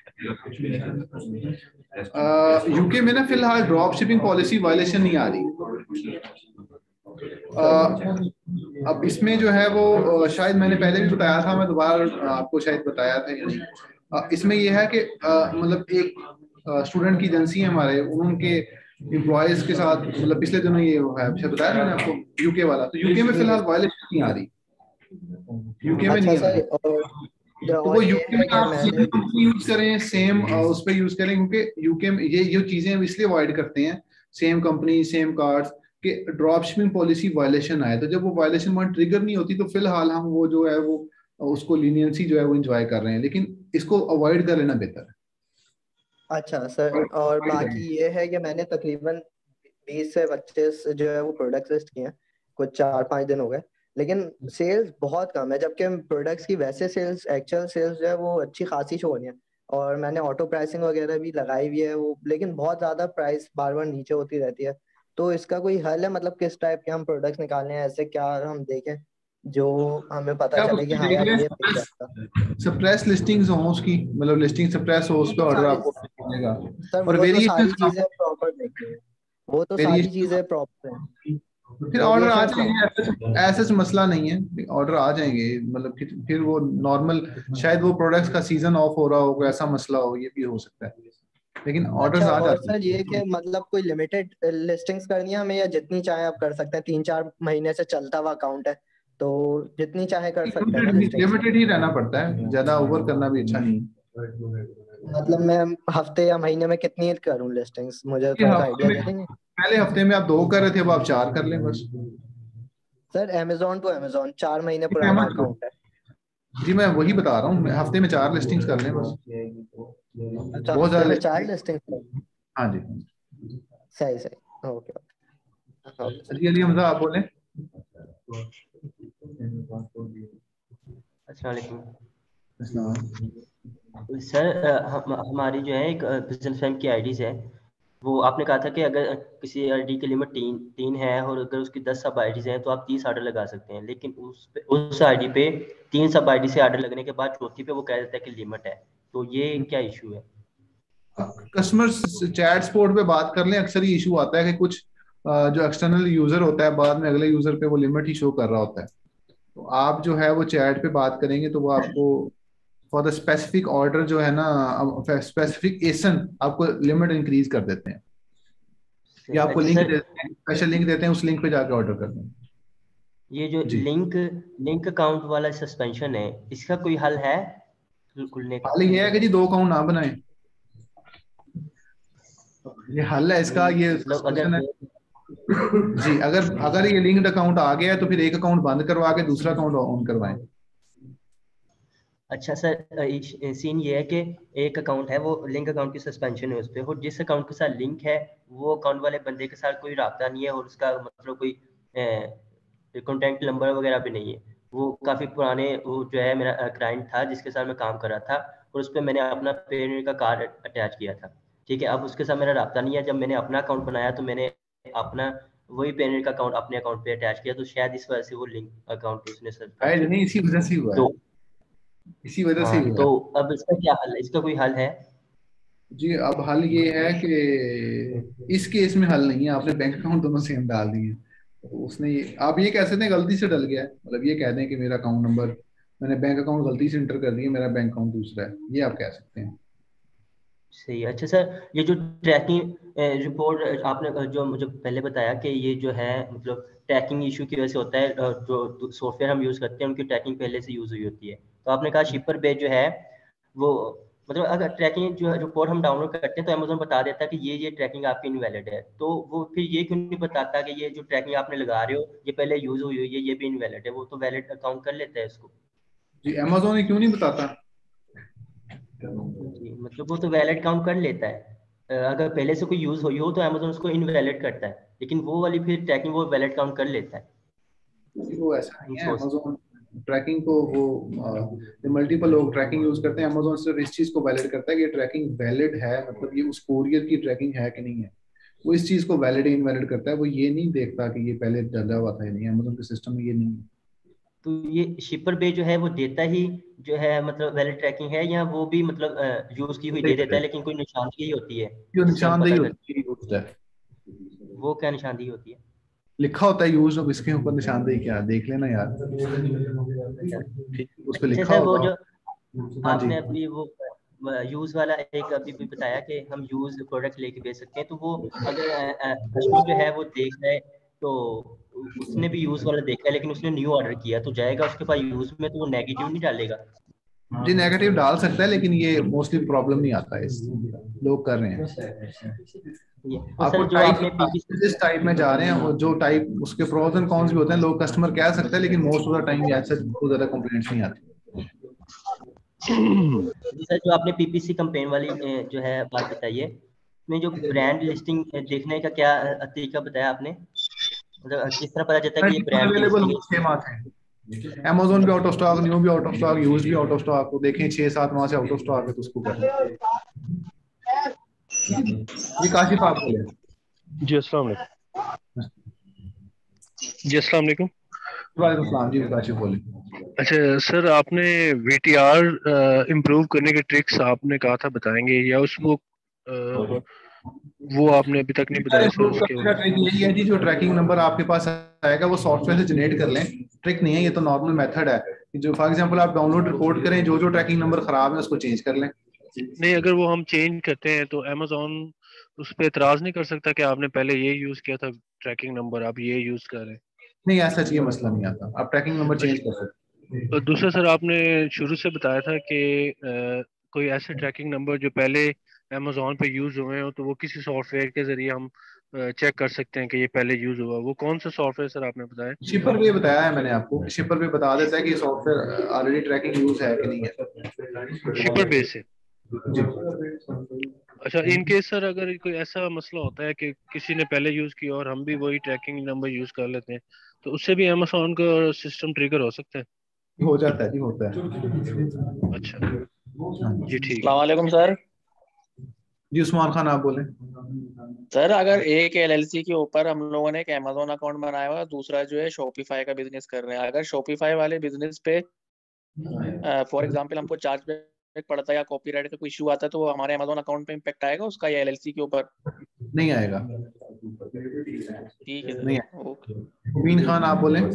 हूँ? यूके में ना फिलहाल ड्रॉप शिपिंग पॉलिसी वायलेशन नहीं आ रही। अब इसमें जो है वो शायद मैंने पहले भी बताया था, मैं दोबारा आपको शायद बताया था या नहीं। इसमें यह है कि मतलब एक स्टूडेंट की एजेंसी है हमारे, उनके एम्प्लॉयज के साथ, मतलब पिछले दिनों ये है, बताया मैंने आपको यूके वाला, तो यूके में फिलहाल वायलेशन नहीं आ रही, यूके में नहीं आ रही। तो वो यूके में आप यूज करें, सेम उस पर यूज करें, क्योंकि यूके में ये चीजें हम इसलिए अवॉइड करते हैं, सेम कंपनी सेम कार्ड्स के ड्रॉप शिपिंग पॉलिसी वायलेशन आए, तो जब वो वायलेशन वहाँ ट्रिगर नहीं होती तो फिलहाल हम वो जो है वो उसको लीनियंसी जो है वो एंजॉय कर रहे हैं, लेकिन इसको अवॉइड कर लेना बेहतर है। अच्छा सर, और बाकी ये है कि मैंने तकरीबन 20 से 25 जो है वो प्रोडक्ट्स लिस्ट किए हैं, कुछ 4-5 दिन हो गए, लेकिन सेल्स बहुत कम है, जबकि प्रोडक्ट्स की वैसे सेल्स, एक्चुअल सेल्स जो है वो अच्छी खासी शो हो रही है। और मैंने ऑटो प्राइसिंग वगैरह भी लगाई हुई है वो, लेकिन बहुत ज्यादा प्राइस बार बार नीचे होती रहती है। तो इसका कोई हल है? मतलब किस टाइप के हम प्रोडक्ट्स निकालें, ऐसे क्या हम देखें जो हमें पता क्या आप चले कि उसको हाँ देख यार रहे ये बिक हैं, जाएगा। सप्रेस लिस्टिंग्स हो उसकी, मतलब लिस्टिंग सप्रेस हो, उस वो पे तो ऑर्डर सारी, आपको मिलेगा। सर और वो तो वेरिएशन, सारी चीजें प्रॉपर देखनी है, वो तो सारी वेरिएशन चीजें प्रॉपर है। फिर ऑर्डर आ वेरिएशन क्या है? जाएंगे, ऐसा मसला नहीं है, ऑर्डर आ जाएंगे। मतलब फिर वो नॉर्मल, शायद वो प्रोडक्ट्स का सीजन ऑफ हो रहा हो, कोई ऐसा मसला हो, ये भी हो सकता है, लेकिन ऑर्डर्स अच्छा, आ और जाते सर ये हैं। कि मतलब कोई लिमिटेड लिस्टिंग्स करनी है हमें, या जितनी चाहे आप कर सकते हैं? 3-4 महीने से चलता हुआ अकाउंट है तो जितनी चाहे कर सकते हैं ना लिस्टिंग्स। लिमिटेड ही रहना पड़ता है, ज्यादा ओवर करना भी अच्छा नहीं है। मतलब मैं हफ्ते या महीने में कितनी करूं लिस्टिंग्स, मुझे ये थोड़ा सा हफ्ते आइडिया में, दे देंगे? पहले हफ्ते में आप 2 कर रहे थे, अब आप 4 कर लें बस। सर अमेजोन टू अमेजोन 4 महीने ठीक है, पुराना अकाउंट है। जी मैं वही बता रहा हूँ, हफ्ते में 4 लिस्टिंग्स कर लें बस। अच्छा, बहुत हफ्ते ज्यादा में 4 लिस्टिंग्स? हाँ जी। सही सही, ओके ओके सर। जी अली हमजा, आप बोलें। अस्सलाम वालेकुम अस्सलाम। सर। हमारी जो है एक बिजनेस फर्म की आईडीज है, वो आपने कहा था कि अगर किसी आईडी की लिमिट तीन है और अगर उसकी 10 सब आईडीज हैं तो आप 30 ऑर्डर लगा सकते हैं, लेकिन उस आईडी पे 3 सब आईडी से ऑर्डर लगने के बाद चौथी पे वो कह देता है कि लिमिट है, तो ये क्या इशू है? कस्टमर चैट सपोर्ट पे बात कर लें, अक्सर ये इशू आता है कि कुछ जो एक्सटर्नल यूजर होता है, बाद में अगले यूजर पे वो लिमिट ही शो कर रहा होता है। तो आप जो है वो चैट पे बात करेंगे तो वो आपको फॉर द स्पेसिफिक ऑर्डर जो है ना, स्पेसिफिक एसन आपको लिमिट इंक्रीज कर देते हैं, या आपको अच्छा लिंक सर, देते हैं, स्पेशल लिंक देते हैं, उस लिंक पे जाके ऑर्डर करते हैं। ये जो जी, लिंक अकाउंट वाला सस्पेंशन है, इसका कोई हल है खुलने का? हाल ये है कि जी 2 अकाउंट ना बनाएं, ये हल है इसका, ये मतलब सस्पेंशन है। अगर जी, अगर अगर ये लिंक्ड अकाउंट आ गया है तो फिर एक अकाउंट बंद करवा के दूसरा अकाउंट ऑन करवाएं। अच्छा सर, सीन ये है कि एक अकाउंट है वो लिंक अकाउंट की सस्पेंशन है उस पर, और जिस अकाउंट के साथ लिंक है वो अकाउंट वाले बंदे के साथ कोई राब्ता नहीं है, और उसका मतलब कोई कॉन्टैक्ट नंबर वगैरह भी नहीं है। वो काफ़ी पुराने, वो जो है मेरा क्लाइंट था जिसके साथ मैं काम कर रहा था, और उस पर मैंने अपना पेरेंट का कार्ड अटैच किया था। ठीक है, अब उसके साथ मेरा राब्ता नहीं है। जब मैंने अपना अकाउंट बनाया तो मैंने अपना वही पेरेंट का अकाउंट अपने अकाउंट पे अटैच किया, तो शायद इस वजह से वो लिंक अकाउंट उसने शायद सस्पेंशन नहीं, इसी वजह से ही हुआ है, तो इसी वजह से हाँ, ही हुआ तो है। अब इसका क्या हल है? इसका कोई हल है? जी अब हल ये है कि इस केस में हल नहीं है, आपने बैंक अकाउंट दोनों सेम डाल दिए, तो उसने ये, आप ये कह सकते हैं गलती से डल गया है, मतलब ये कह दें कि मेरा अकाउंट नंबर, मैंने बैंक अकाउंट गलती से इंटर कर दिया, मेरा बैंक अकाउंट दूसरा है, ये आप कह सकते हैं। सही है। अच्छा सर, ये जो ट्रैकिंग रिपोर्ट आपने जो मुझे पहले बताया कि ये जो है मतलब ट्रैकिंग इशू की वजह से होता है, जो सॉफ्टवेयर हम यूज़ करते हैं उनकी ट्रैकिंग पहले से यूज़ हुई होती है, तो आपने कहा शिपर बेस जो है वो मतलब अगर ट्रैकिंग जो रिपोर्ट हम डाउनलोड करते हैं तो अमेजोन बता देता है कि ये ट्रैकिंग आपकी इनवैलिड है, तो वो फिर ये क्यों नहीं बताता कि ये जो ट्रैकिंग आपने लगा रहे हो ये पहले यूज़ हुई हुई है, ये भी इनवैलिड है? वो तो वैलिड अकाउंट कर लेता है इसको। जी अमेजोन ये क्यों नहीं बताता? जी, मतलब वो तो वैलिड काउंट कर लेता है। अगर पहले से कोई यूज हुई हो तो अमेजोन उसको इनवैलिड करता है, लेकिन वो वाली फिर ट्रैकिंग वो वैलिड काउंट कर लेता है। वो ऐसा हम नहीं है, सोच अमेजोन ट्रैकिंग को वो मल्टीपल लोग ट्रैकिंग यूज करते हैं, अमेजोन सिर्फ इस चीज को वैलिड करता है कि ट्रैकिंग वैलिड है, मतलब ये उस कोरियर की ट्रैकिंग है कि नहीं है, वो इस चीज को वैलिड इनवैलिड करता है, वो ये नहीं देखता कि ये पहले डाला हुआ था या नहीं, अमेजोन के सिस्टम में ये नहीं है। तो ये शिपर बे जो है वो देता ही जो है मतलब वैलिड ट्रैकिंग है, या वो भी मतलब यूज की हुई दे देता है लेकिन कोई निशानदेही होती है जो जिससे हम निशानदेही पता कर? होती है used है, वो क्या निशानदेही होती है? लिखा होता है यूज, अब इसके ऊपर निशानदेही क्या है, देख लेना यार, अच्छा ठीक उस पर अच्छा लिखा सर, वो होगा। जो हाँ जी, आपने अभी वो यूज वाला एक अभी भी बताया कि हम यूज प्रोडक्ट लेके बेच सकते हैं, तो वो अगर कस्टमर जो है वो देख रहा है तो उसने भी यूज वाला देखा है लेकिन उसने न्यू ऑर्डर किया, तो जाएगा उसके पास यूज में तो वो नेगेटिव नहीं डालेगा? जी नेगेटिव डाल सकता है, लेकिन ये मोस्टली प्रॉब्लम नहीं आता है, इस लोग कर रहे हैं। ये और आपको सर जो टाइप, आपने पीपीसी जिस टाइप में जा रहे हैं वो जो टाइप, उसके प्रोज एंड कॉन्स भी होते हैं, लोग कस्टमर कह सकते हैं, लेकिन मोस्ट ऑफ द टाइम ऐसा बहुत ज्यादा कंप्लेंट्स नहीं आती। सर जो आपने पीपीसी कैंपेन वाली जो है बात बताई है, में जो ब्रांड लिस्टिंग देखने का क्या तरीका बताया आपने, मतलब किस तरह पता चलता है कि ये ब्रांड की अवेलेबल लिस्टिंग है? 6 माह है, Amazon भी आउट ऑफ स्टॉक, न्यू भी आउट ऑफ स्टॉक, यूज भी आउट ऑफ स्टॉक, को देखें 6-7 माह से आउट ऑफ स्टॉक है तो उसको करें। ये काशिफ आप बोले। जी अस्सलाम वालेकुम। जी अस्सलाम वालेकुम। वालेकुम सलाम जी, काशिफ बोले। अच्छा सर, आपने VTR इम्प्रूव करने के ट्रिक्स आपने कहा था बताएंगे, या उसको वो आपने अभी तक नहीं बताया सर? उसके ट्रिक यही है जी, जो ट्रैकिंग नंबर आपके पास आएगा वो सॉफ्टवेयर से जनरेट कर लें। ट्रिक नहीं है, ये तो नॉर्मल मेथड है कि जो फॉर एग्जांपल आप डाउनलोड रिपोर्ट करें, जो जो ट्रैकिंग नंबर खराब है उसको चेंज कर लें। नहीं, अगर वो हम चेंज करते हैं तो अमेजोन उस पर एतराज नहीं कर सकता कि आपने पहले ये यूज किया था ट्रैकिंग नंबर, आप ये यूज कर रहे हैं? नहीं, ऐसा चाहिए मसला नहीं आता, आप ट्रैकिंग नंबर चेंज कर सकते। और दूसरा सर, आपने शुरू से बताया था कि कोई ऐसे ट्रैकिंग नंबर जो पहले अमेजोन पे यूज हुए हो तो वो किसी सॉफ्टवेयर के जरिए हम चेक कर सकते हैं कि ये पहले यूज हुआ। वो कौन सा सॉफ्टवेयर सर आपने बताया? शिपर पे बताया है मैंने आपको, शिपर पे बता देता है कि सॉफ्टवेयर ऑलरेडी ट्रैकिंग यूज है कि नहीं है। शिपर बेस है जी। अच्छा, इन केस सर अगर कोई ऐसा मसला होता है कि किसी ने पहले यूज किया और हम भी वही ट्रैकिंग नंबर यूज कर लेते हैं, तो उससे भी अमेजोन का सिस्टम ट्रिगर हो सकता है? हो जाता है जी, होता है। अच्छा जी, ठीक है। अस्सलाम वालेकुम सर। जी उस्मान खान आप बोले। सर अगर एक LLC के ऊपर हम लोगों ने एक Amazon अकाउंट बनाया हुआ है, दूसरा जो है शॉपिफाई का बिजनेस कर रहे हैं, अगर शॉपिफाई वाले बिजनेस पे फॉर एग्जांपल हमको चार्ज बैक पड़ता है या कॉपीराइट का कोई इशू आता है, तो वो हमारे Amazon अकाउंट पे इम्पैक्ट आएगा उसका या LLC के ऊपर? नहीं आएगा। ठीक है नहीं सर, ओके। मुबीन खान आप बोले।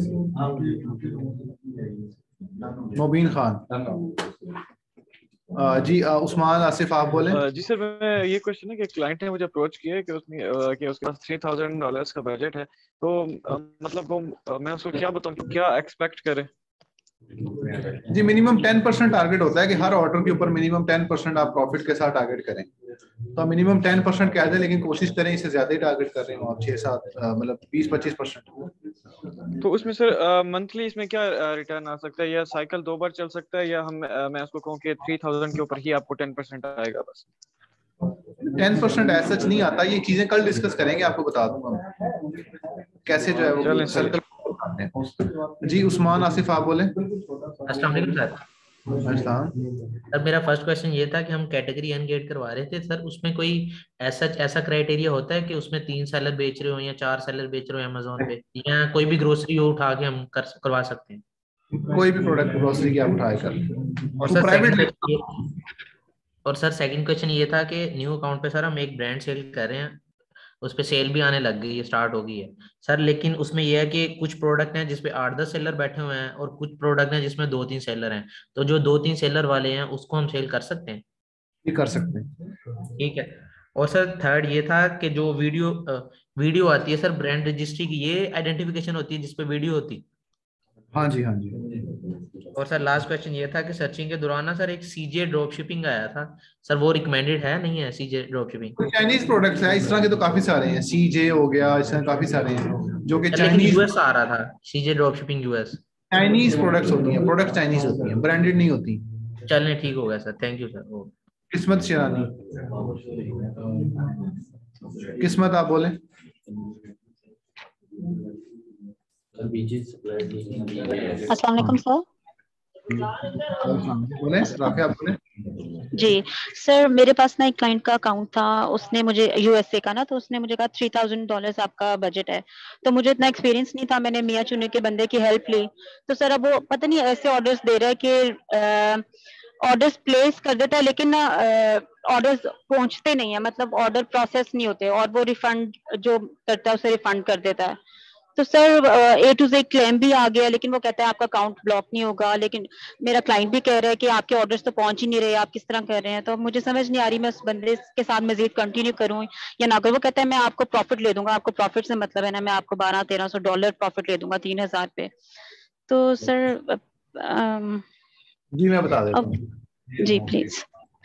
मुबीन खान। जी उस्मान आसिफ आप बोले। जी सर, मैं ये क्वेश्चन है कि क्लाइंट ने मुझे अप्रोच किया है कि उसके पास $3000 का बजट है, तो मतलब वो मैं उसको क्या बताऊं कि क्या एक्सपेक्ट करें? जी मिनिमम 10% टारगेट होता है कि हर ऑर्डर के ऊपर मिनिमम 10% आप प्रॉफिट के साथ टारगेट करें। तो मिनिमम 10% कह दें, लेकिन कोशिश करें इससे ज्यादा ही टारगेट कर रहे हो आप, 6-7 मतलब 20-25%। तो उसमें सर मंथली इसमें क्या रिटर्न आ सकता है, या साइकिल 2 बार चल सकता है, या हम मैं उसको कहूँ कि 3000 के ऊपर ही आपको 10% आएगा बस? 10% ऐसा सच नहीं आता, ये चीजें कल डिस्कस करेंगे, आपको बता दूंगा कैसे जो है वो सर्कल। जी उस्मान आसिफ आप बोले। अस्सलाम वालेकुम सर। सर मेरा फर्स्ट क्वेश्चन ये था कि हम कैटेगरी अनगेट करवा रहे थे सर, उसमें कोई ऐसा क्राइटेरिया होता है कि उसमें 3 सेलर बेच रहे हो या 4 सेलर बेच रहे हो अमेजोन पे, या कोई भी ग्रोसरी हो उठा के हम करवा सकते हैं? कोई भी प्रोडक्ट ग्रोसरी की आप उठाए कर। और सर सेकंड क्वेश्चन ये था कि न्यू अकाउंट पे सर हम एक ब्रांड सेल कर रहे हैं, उस पे सेल भी आने लग गई है, स्टार्ट हो गई है सर, लेकिन उसमें यह है कि कुछ प्रोडक्ट हैं जिसपे 8-10 सेलर बैठे हुए हैं और कुछ प्रोडक्ट हैं जिसमें 2-3 सेलर हैं, तो जो 2-3 सेलर वाले हैं उसको हम सेल कर सकते हैं? ये कर सकते हैं। ठीक है। और सर थर्ड ये था कि जो वीडियो आती है सर ब्रांड रजिस्ट्री की, ये आइडेंटिफिकेशन होती है जिसपे वीडियो होती? हाँ जी हाँ जी। और सर लास्ट क्वेश्चन ये था कि सर्चिंग के दौरान ना सर एक CJ ड्रॉप शिपिंग आया था सर, वो रिकमेंडेड है नहीं है CJ drop shipping? Chinese products है इस तरह के तो काफी सारे हैं, CJ हो गया, इस तरह काफी सारे हैं जो कि चाइनीज US आ रहा था, CJ drop shipping US। Chinese products होती हैं, प्रोडक्ट चाइनीज होती हैं, ब्रांडेड नहीं होती। चलने ठीक हो गया सर, थैंक यू सर। किस्मत शेरानी। किस्मत आप बोले। अस्सलाम वालेकुम सर। बोले राफिया आप बोले। जी सर, मेरे पास ना एक क्लाइंट का अकाउंट था, उसने मुझे USA का ना, तो उसने मुझे कहा $3000 आपका बजट है, तो मुझे इतना एक्सपीरियंस नहीं था, मैंने मियाँ चुने के बंदे की हेल्प ली, तो सर अब वो पता नहीं ऐसे ऑर्डर्स दे रहा है कि ऑर्डर्स प्लेस कर देता है लेकिन ना ऑर्डर्स पहुंचते नहीं है, मतलब ऑर्डर प्रोसेस नहीं होते और वो रिफंड जो करता है उसे रिफंड कर देता है। तो sir A to Z claim भी आ गया, लेकिन वो कहता है आपका अकाउंट ब्लॉक नहीं होगा, लेकिन मेरा क्लाइंट भी कह रहा है कि आपके ऑर्डर्स तो पहुंच ही नहीं रहे, आप किस तरह कर रहे हैं, तो मुझे समझ नहीं आ रही मैं उस बंदे के साथ मजीद कंटिन्यू करूं या ना करूं। वो कहता है मैं आपको प्रॉफिट ले दूंगा, आपको प्रॉफिट से मतलब है ना, मैं आपको $1200-1300 प्रॉफिट ले दूंगा 3000 पे। तो सर जी मैं बता देता हूँ। जी प्लीज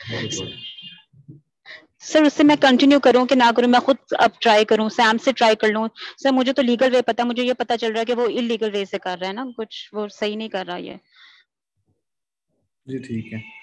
सर, उससे मैं कंटिन्यू करूं कि ना करूं, मैं खुद अब ट्राई करूं, सैम से ट्राई कर लूं? सर मुझे तो लीगल वे पता, मुझे ये पता चल रहा है कि वो इलीगल वे से कर रहा है ना, कुछ वो सही नहीं कर रहा ये। जी ठीक है।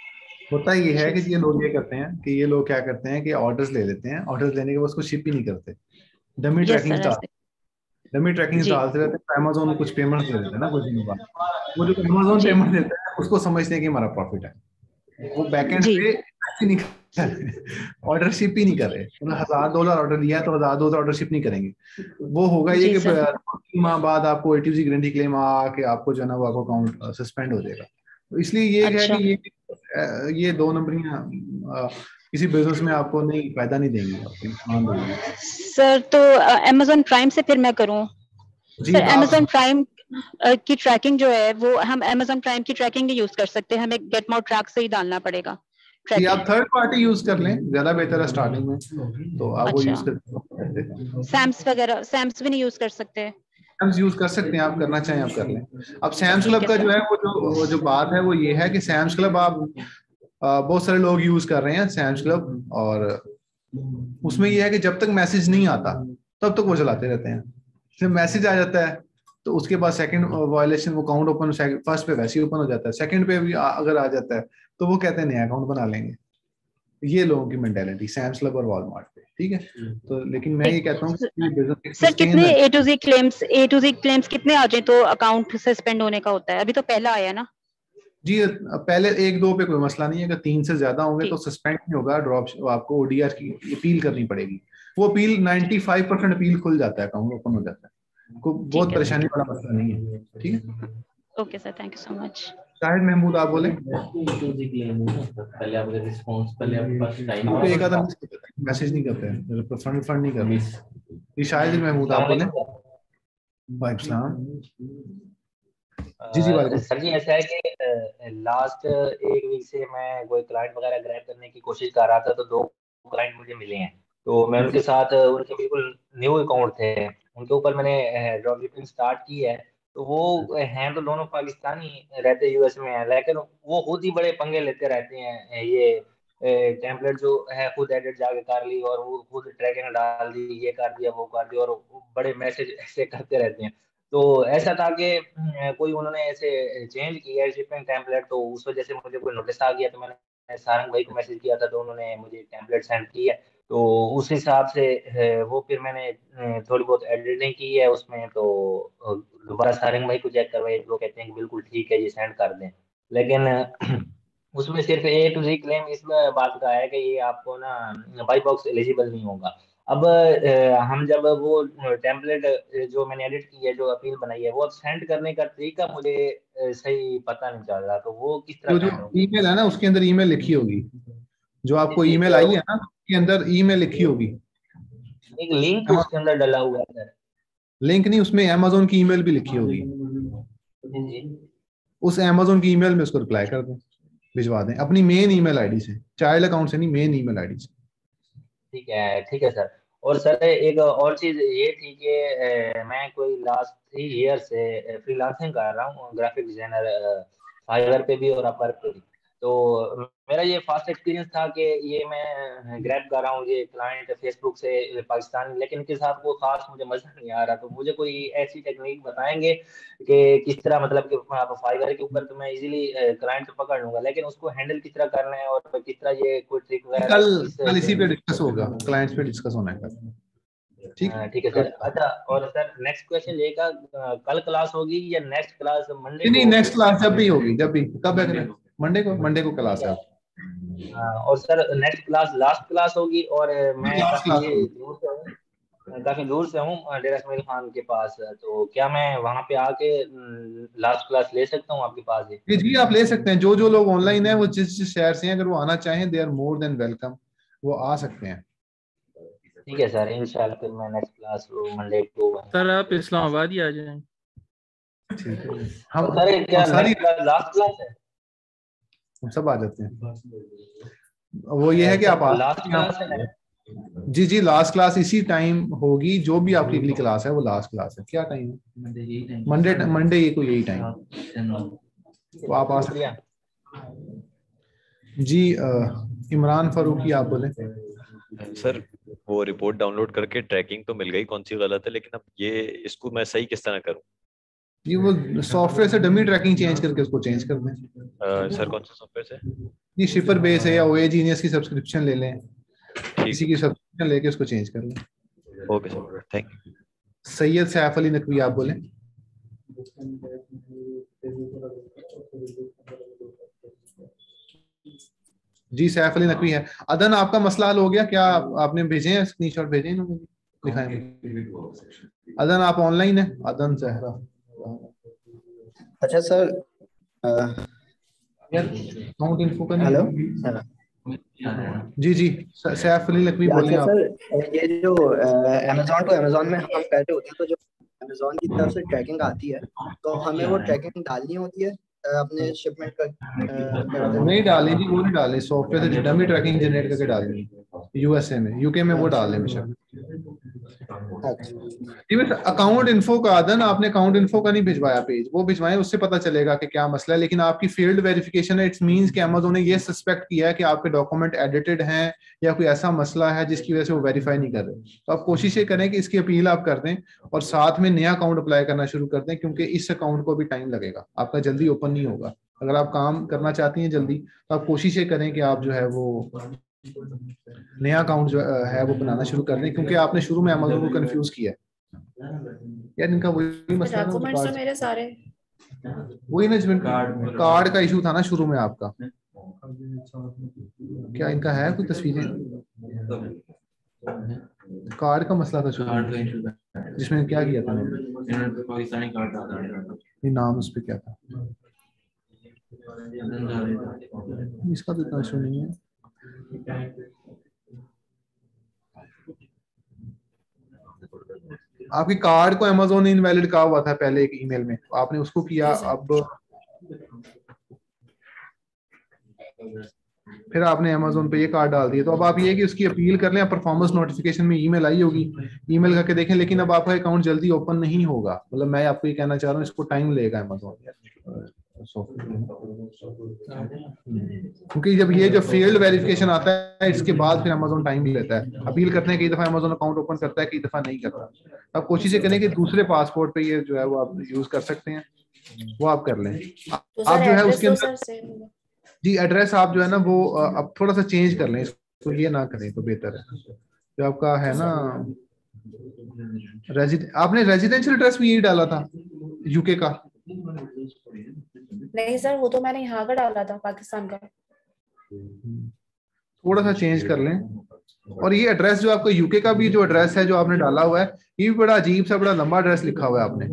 होता ये है कि ये लोग ये करते हैं कि ये लोग क्या करते हैं कि ऑर्डर्स ले लेते हैं, ऑर्डर्स लेने के बाद उसको शिप ही नहीं करते, डमी यस ट्रैकिंग सर, ऐसे डमी ट्रैकिंग जी डालते रहते हैं, अमेजोन को कुछ पेमेंट दे देते हैं ना कुछ दिनों बाद, वो जो अमेजोन जी पेमेंट देता है उसको समझते हैं कि हमारा प्रॉफिट है, वो बैकएंड जी पे ऐसे नहीं कर रहे, ऑर्डर शिप ही नहीं कर रहे, मतलब $1000 ऑर्डर लिया है तो $1000 ऑर्डर शिप नहीं करेंगे, वो होगा ये जी कि सर 3 माह बाद आपको एटीसी गारंटी क्लेम आके आपको जो है ना वो आपको अकाउंट सस्पेंड हो जाएगा। तो इसलिए ये है अच्छा कि ये 2 नंबरियां किसी बिजनेस में आपको नहीं फायदा नहीं देंगी, आपको नुकसान देंगी। सर, तो अमेजोन प्राइम से फिर मैं करूं? जी सर आप अमेजोन प्राइम की ट्रैकिंग जो है वो हम अमेजोन प्राइम की ट्रैकिंग नहीं यूज कर सकते, हमें गेट मोर ट्रैक से ही डालना पड़ेगा जी आप ट्रैकिंग। थर्ड पार्टी यूज कर लें, ज्यादा बेहतर है स्टार्टिंग में, तो आप वो यूज अच्छा, कर सैम्स वगैरह, सैम्स भी नहीं यूज कर सकते? सैम्स यूज कर सकते हैं, आप करना चाहें आप कर लें। अब सैम्स ठीक क्लब है का सर। जो है वो जो बात है वो ये है कि सैम्स क्लब आप बहुत सारे लोग यूज कर रहे हैं सैम्स क्लब, और उसमें ये है कि जब तक मैसेज नहीं आता तब तक वो चलाते रहते हैं, जब मैसेज आ जाता है तो उसके बाद सेकंड वायलेशन, वो अकाउंट ओपन फर्स्ट पे वैसे ही ओपन हो जाता है, सेकंड पे भी अगर आ जाता है तो वो कहते हैं नया अकाउंट बना लेंगे। ये लोगों की मेंटेलिटी सैम्स क्लब और वॉलमार्ट पे, ठीक है। तो लेकिन मैं ये कहता हूँ कि बिजनेस सर सस्टेन कितने है। ए टू जी क्लेम्स कितने आ जाए तो अकाउंट सस्पेंड होने का होता है? अभी तो पहला आया ना। जी पहले 1-2 पे कोई मसला नहीं है, अगर 3 से ज्यादा होंगे तो ठीक, सस्पेंड नहीं होगा, ड्रॉप आपको ओडीआर की अपील करनी पड़ेगी, वो अपील 95% अपील खुल जाता है, अकाउंट ओपन हो जाता है, कोई ठीक बहुत है परेशानी वाला मसला नहीं है, ठीक है। Okay sir, thank you so much. Shahid Mahmood आप बोले। पहले आपका रिस्पांस, पहले आपके पास टाइम आप एक आधा मैसेज नहीं करते हैं, फंड फंड नहीं करते। ये शाहिद महमूद आप बोले। वालेकुम सलाम। जी जी वालेकुम। सर जी ऐसा है कि लास्ट एक वीक से मैं कोई क्लाइंट वगैरह ग्रैब करने की कोशिश कर रहा था, तो 2 क्लाइंट मुझे मिले हैं, तो मैं उनके साथ, उनके बिल्कुल न्यू अकाउंट थे, उनके ऊपर मैंने ड्रॉप शिपिंग स्टार्ट की है, तो वो हैं तो दोनों पाकिस्तानी, रहते यूएस में हैं, लेकिन वो खुद ही बड़े पंगे लेते रहते हैं, ये टेम्पलेट जो है खुद एडिट जाके कर ली और वो खुद ट्रैकिंग डाल दी, ये कर दिया वो कर दिया, और बड़े मैसेज ऐसे करते रहते हैं। तो ऐसा था कि कोई उन्होंने ऐसे चेंज किया है शिपिंग टेम्पलेट, तो उस वजह से मुझे कोई नोटिस आ गया, तो मैंने सारंग भाई को मैसेज किया था, तो उन्होंने मुझे टेम्पलेट सेंड की है, तो उस हिसाब से वो फिर मैंने थोड़ी बहुत एडिटिंग की है उसमें, तो दोबारा सारंग भाई को चेक करवाए, वो कहते हैं कि बिल्कुल ठीक है, ये सेंड कर दें, लेकिन उसमें सिर्फ ए टू जी क्लेम इस बात का है कि ये आपको ना बाई बॉक्स एलिजिबल नहीं होगा। अब हम जब वो टेम्पलेट जो मैंने एडिट की है, जो अपील बनाई है, वो अब सेंड करने का तरीका मुझे सही पता नहीं चल रहा, तो वो किस तरह जो सेंड होगी? ईमेल है ना उसके अंदर ईमेल लिखी होगी, जो आपको जी, ईमेल आई है ना उसके अंदर ईमेल लिखी होगी। एक लिंक उसके अंदर डला हुआ है सर। लिंक नहीं, उसमें अमेजोन की ईमेल भी लिखी होगी, जी उस अमेजोन की ईमेल में उसको रिप्लाई कर दें, भिजवा दें अपनी मेन ईमेल आईडी से, चाइल्ड अकाउंट से नहीं, मेन ईमेल आईडी से। ठीक है सर। और सर एक और चीज ये थी कि मैं कोई लास्ट 3 ईयर से फ्रीलांसिंग कर रहा हूँ, ग्राफिक डिजाइनर, फाइवर पे भी और अपवर पे भी, तो मेरा ये फर्स्ट एक्सपीरियंस था कि ये मैं ग्रैब कर रहा हूँ ये क्लाइंट फेसबुक से पाकिस्तानी, लेकिन इनके साथ वो खास मुझे मजा नहीं आ रहा, तो मुझे कोई ऐसी टेक्निक बताएंगे कि किस तरह, मतलब कि आप फाइवर के ऊपर तो मैं इजीली क्लाइंट तो पकड़ लूंगा, लेकिन उसको हैंडल किस तरह करना है और किस तरह ये कोई ट्रिक वगैरह कल इस कल इसी पे डिस्कस होगा, क्लाइंट्स पे डिस्कस होना है कल, ठीक। ठीक है सर। अच्छा, और सर नेक्स्ट क्वेश्चन ये का, कल क्लास होगी या नेक्स्ट क्लास मंडे नहीं को नहीं, होगी? नेक्स्ट क्लास जब भी होगी, जब भी, कब है, मंडे को क्लास है। और sir next class last class होगी, और मैं लास्ट काफी क्लास होगी। दूर से हूँ डेरा इस्माइल खान के पास, तो क्या मैं वहाँ पे आके लास्ट क्लास ले सकता हूँ आपके पास ही? जी आप ले सकते हैं, जो जो लोग ऑनलाइन है वो जिस जिस शहर से हैं, अगर वो आना चाहें they are more than welcome, वो आ सकते हैं। ठीक है सर, इंशाल्लाह फिर मैं नेक्स्ट क्लास मंडे को। सर आप इस्लामाबाद ही आ जाएं। ठीक है, और सर क्या सारी नेक्स्ट क्लास लास्ट क्लास है? हम सब आ जाते हैं, वो ये है कि आप आ लास्ट क्लास है ना? जी जी लास्ट क्लास इसी टाइम होगी, जो भी आपकी अगली क्लास है वो लास्ट क्लास है। क्या टाइम है? मंडे ये कोई यही टाइम, तो आप आ सकते हैं। जी इमरान फारूकी आप बोले। सर वो रिपोर्ट डाउनलोड करके ट्रैकिंग तो मिल गई, कौन सी गलत है, लेकिन अब ये इसको मैं सही किस तरह करूं? ये वो सॉफ्टवेयर से डमी ट्रैकिंग चेंज करके उसको चेंज कर दें। सर कौन सा सॉफ्टवेयर से? ये शिपर बेस है या ओए जीनियस की सब्सक्रिप्शन ले लें, किसी की सब्सक्रिप्शन लेके उसको चेंज कर लें। Okay sir, thank you. Syed Saif Ali Naqvi, आप बोलें। जी सैफ अली नकवी है। अदन, आपका मसला हल हो गया क्या? आपने भेजे हैं स्क्रीनशॉट, भेजे हैं इन्होंने, दिखाएं। अदन आप ऑनलाइन है? अदन जहरा। अच्छा सर, अकाउंट इन्फो का हेलो। जी जी सैफ अली नकवी बोलिए आप। सर ये जो अमेजोन टू अमेजोन में हम पहले होते हैं, तो जो अमेजोन की तरफ से ट्रैकिंग आती है तो हमें वो ट्रैकिंग डालनी होती है अपने शिपमेंट का? नहीं डालें जी, वो नहीं डालें, सॉफ्टवेयर से डमी ट्रैकिंग जनरेट करके डालेंगे। यूएसए में, यूके में वो डाल दें बेशक। अकाउंट इन्फो का आदन, आपने अकाउंट इन्फो का नहीं भिजवाया पेज, वो भिजवाएं, उससे पता चलेगा कि क्या मसला है। लेकिन आपकी फील्ड वेरिफिकेशन है, इट्स मींस कि अमेज़न ने ये सस्पेक्ट किया है कि आपके डॉक्यूमेंट एडिटेड हैं या कोई ऐसा मसला है जिसकी वजह से वो वेरीफाई नहीं कर रहे। तो आप कोशिश ये करें कि इसकी अपील आप कर दें और साथ में नया अकाउंट अप्लाई करना शुरू कर दें, क्योंकि इस अकाउंट को भी टाइम लगेगा, आपका जल्दी ओपन नहीं होगा। अगर आप काम करना चाहती हैं जल्दी, तो आप कोशिश ये करें कि आप जो है वो नया अकाउंट जो है वो बनाना शुरू कर दें, क्योंकि आपने शुरू में अमेज़न को कंफ्यूज किया यार। इनका वही मसला डॉक्यूमेंट्स तो मेरे सारे वही ना, जिसमें कार्ड का इशू था ना शुरू में आपका। क्या इनका है कोई तस्वीरें? कार्ड का मसला था शुरू में, जिसमें क्या किया था पाकिस्तानी कार्ड, ये नाम उस पर क्या था? इसका तो इतना इशू नहीं है। आपके कार्ड को अमेज़न ने इनवैलिड कहा हुआ था पहले एक ईमेल में, आपने उसको किया, अब फिर आपने अमेज़न पे ये कार्ड डाल दिया। तो अब आप ये कि उसकी अपील कर लें। परफॉर्मेंस नोटिफिकेशन में ईमेल आई होगी, ईमेल करके देखें, लेकिन अब आपका अकाउंट जल्दी ओपन नहीं होगा। मतलब मैं आपको ये कहना चाह रहा हूँ, इसको टाइम लेगा अमेज़न, क्योंकि जब ये जो फील्ड वेरिफिकेशन आता है इसके बाद फिर अमेज़न टाइम भी लेता है। अपील करते हैं, कई दफा अमेज़न अकाउंट ओपन करता है, कई दफा नहीं करता। आप कोशिश करें कि दूसरे पासपोर्ट पे ये जो है वो आप यूज कर सकते हैं, वो आप कर लें। आप जो है उसके अंदर जी एड्रेस आप जो है ना वो अब थोड़ा सा चेंज कर लें, इसको ये ना करें तो बेहतर है। जो आपका है ना आपने रेजिडेंशियल एड्रेस भी यही डाला था यूके का? नहीं सर, वो तो मैंने यहाँ का डाला था, पाकिस्तान का। थोड़ा सा चेंज कर लें। और ये एड्रेस जो आपका यूके का भी जो एड्रेस है जो आपने डाला हुआ है, ये भी बड़ा अजीब सा बड़ा लंबा एड्रेस लिखा हुआ है आपने।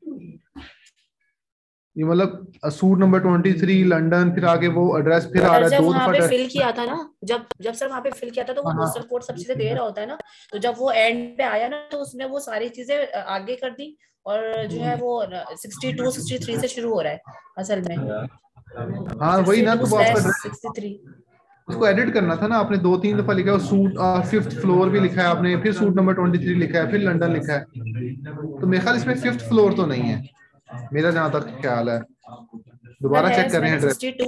ये मतलब सूट नंबर 23 लंदन, फिर आगे वो एड्रेस फिर आ रहा है। जब वहाँ पे फिल किया था ना, जब सर वहाँ पे फिल किया था तो वो पोस्टल कोड सब चीजें दे रहा होता है ना, तो जब वो एंड पे आया ना तो उसने वो सारी चीजें आगे कर दी, और जो है वो 62 63 से शुरू हो रहा है असल में। हाँ वही ना, तो वो आपका 63 उसको एडिट करना था ना आपने, 2-3 दफा लिखा है सूट, 5th फ्लोर भी लिखा है आपने, फिर सूट नंबर 23 लिखा है, फिर लंदन लिखा है। तो मेरे ख्याल इसमें 5th फ्लोर तो नहीं है, मेरा जहां तक ख्याल है। दोबारा चेक कर रहे हैं।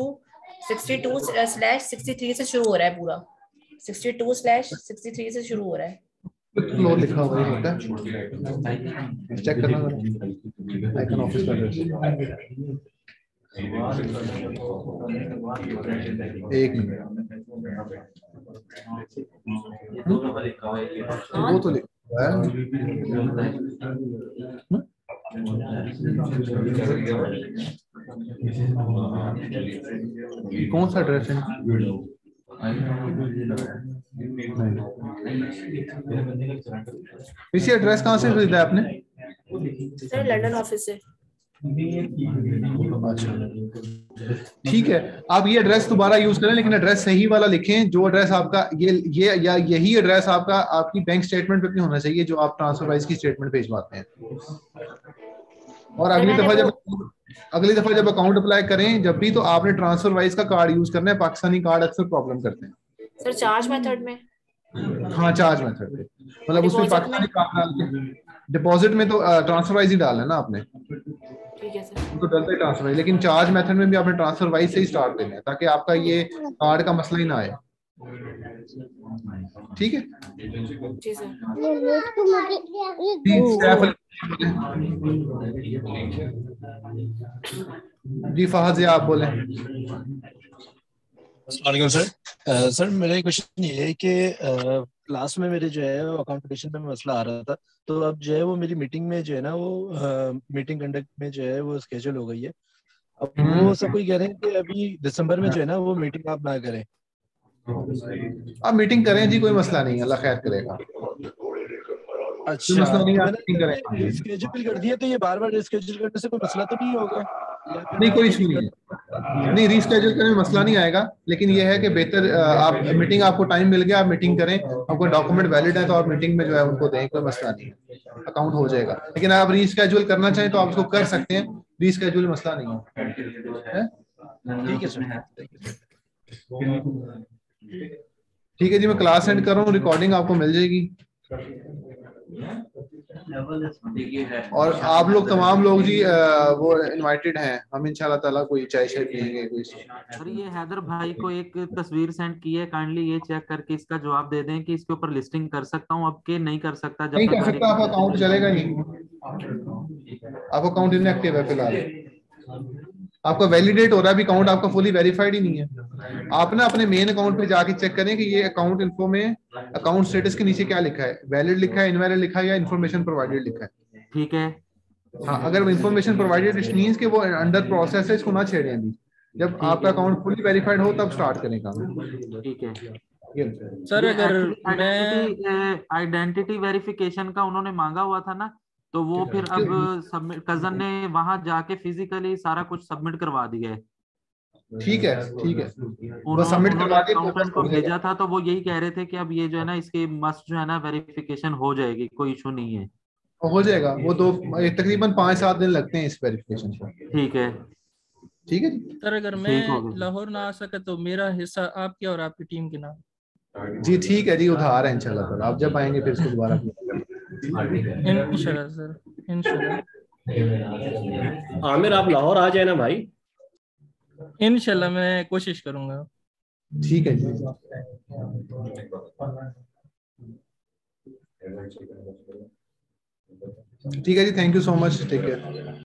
62/63 से शुरू हो रहा है पूरा, 62/63 से शुरू हो रहा है। फ्लोर लिखा हुआ है, होता है चेक करना, आइकन ऑफिस का एड्रेस। एक मिनट, वो तो लिखा है कौन सा एड्रेस है? इसी एड्रेस कहाँ से खरीदा है आपने? सर लंदन ऑफिस से। ठीक है, आप ये एड्रेस दोबारा यूज करें, लेकिन एड्रेस सही वाला लिखें। जो एड्रेस आपका ये या यही एड्रेस आपका आपकी बैंक स्टेटमेंट पे भी होना चाहिए जो आप ट्रांसफर वाइज की स्टेटमेंट भेजवाते हैं। और अगली दफा जब अकाउंट अप्लाई करें जब भी, तो आपने ट्रांसफर वाइज का कार्ड यूज करना है। पाकिस्तानी कार्ड अक्सर प्रॉब्लम करते हैं सर। चार्ज मेथड में, हाँ चार्ज मेथड में, मतलब उसमें पाकिस्तानी कार्ड डाल के, डिपॉजिट में तो ट्रांसफर वाइज ही डालना है ना आपने। ठीक है सर, तो डलता है ट्रांसफर वाइज, लेकिन चार्ज मेथड में भी आपने ट्रांसफर वाइज से ही स्टार्ट देना है, ताकि आपका ये कार्ड का मसला ही ना आए। ठीक है जी सर। जी सैफ अली जी फहद जी आप बोले। वालेकुम सर। सर मेरा क्वेश्चन ये है कि लास्ट में मेरे जो है अकाउंटेशन में मसला आ रहा था, तो अब जो है वो मेरी मीटिंग में जो है ना वो मीटिंग कंडक्ट में जो है वो स्केड्यूल हो गई है। अब वो सब कोई कह रहे हैं कि अभी दिसंबर में जो है ना वो मीटिंग आप ना करें। आप मीटिंग करें जी, कोई मसला नहीं है, अल्लाह खैर करेगा। अच्छा, मसला नहीं, तो आप मैंने मीटिंग करें। रिस्केड्यूल कर दिया, तो ये बार बार रिस्केड्यूल करने से कोई मसला तो नहीं होगा? नहीं कोई इशू नहीं है, नहीं रीस्केड्यूल करने में मसला नहीं आएगा, लेकिन यह है कि बेहतर आप मीटिंग, आपको टाइम मिल गया आप मीटिंग करें, आपको डॉक्यूमेंट वैलिड है तो आप मीटिंग में जो है उनको दें, कोई मसला नहीं है, अकाउंट हो जाएगा। लेकिन आप रीस्केड्यूल करना चाहें तो आप उसको कर सकते हैं, रीस्केड्यूल मसला नहीं है। ठीक है सर। ठीक है जी, मैं क्लास एंड कर रहा हूँ, रिकॉर्डिंग आपको मिल जाएगी। और आप लोग तमाम लोग जी वो इनवाइटेड हैं, हम इंशाल्लाह ताला कोई चाय शाय पियेंगे कोई। सर ये हैदर भाई को एक तस्वीर सेंड की है, काइंडली ये चेक करके इसका जवाब दे दें कि इसके ऊपर लिस्टिंग कर सकता हूँ अब के नहीं कर सकता। जब नहीं तक कर सकता, आपका अकाउंट चलेगा नहीं, आपका अकाउंट इनएक्टिव है फिलहाल, आपका वैलिडेट हो रहा है अभी, अकाउंट आपका फुली वेरीफाइड ही नहीं है। आप ना अपने मेन अकाउंट पे जाके चेक करें कि ये अकाउंट इन्फो में अकाउंट स्टेटस के नीचे क्या लिखा है, वैलिड लिखा है, इनवैलिड लिखा है या इन्फॉर्मेशन प्रोवाइडेड लिखा है। ठीक है हाँ, अगर इन्फॉर्मेशन प्रोवाइडेड इट मींस कि वो अंडर प्रोसेस है, इसको ना छेड़ें अभी, जब आपका अकाउंट फुली वेरीफाइड हो तब स्टार्ट करें काम। ठीक है सर अगर आइडेंटिटी वेरिफिकेशन का उन्होंने मांगा हुआ था ना, तो वो फिर अब सबमिट, कजन ने वहां जाके फिजिकली सारा कुछ सबमिट करवा दिया है। ठीक है ठीक है, वो सबमिट करवा दिया, अकाउंटेंट को भेजा था तो वो यही कह रहे थे कि अब ये जो है ना इसके मस्ट जो है ना वेरिफिकेशन हो जाएगी, कोई इशू नहीं है। हो जाएगा, वो तकरीबन 5-7 दिन लगते हैं इस वेरिफिकेशन को। ठीक है ठीक है सर अगर मैं लाहौर ना आ सके तो मेरा हिस्सा आपके और आपकी टीम के नाम। जी ठीक है जी, उधार है इंशाल्लाह ताला, आप जब आएंगे फिर इसको दोबारा इंशाल्लाह सर, इंशाल्लाह। आमिर आप लाहौर आ जाए ना भाई। इंशाल्लाह मैं कोशिश करूंगा। ठीक है जी। ठीक है जी, thank you so much, take care.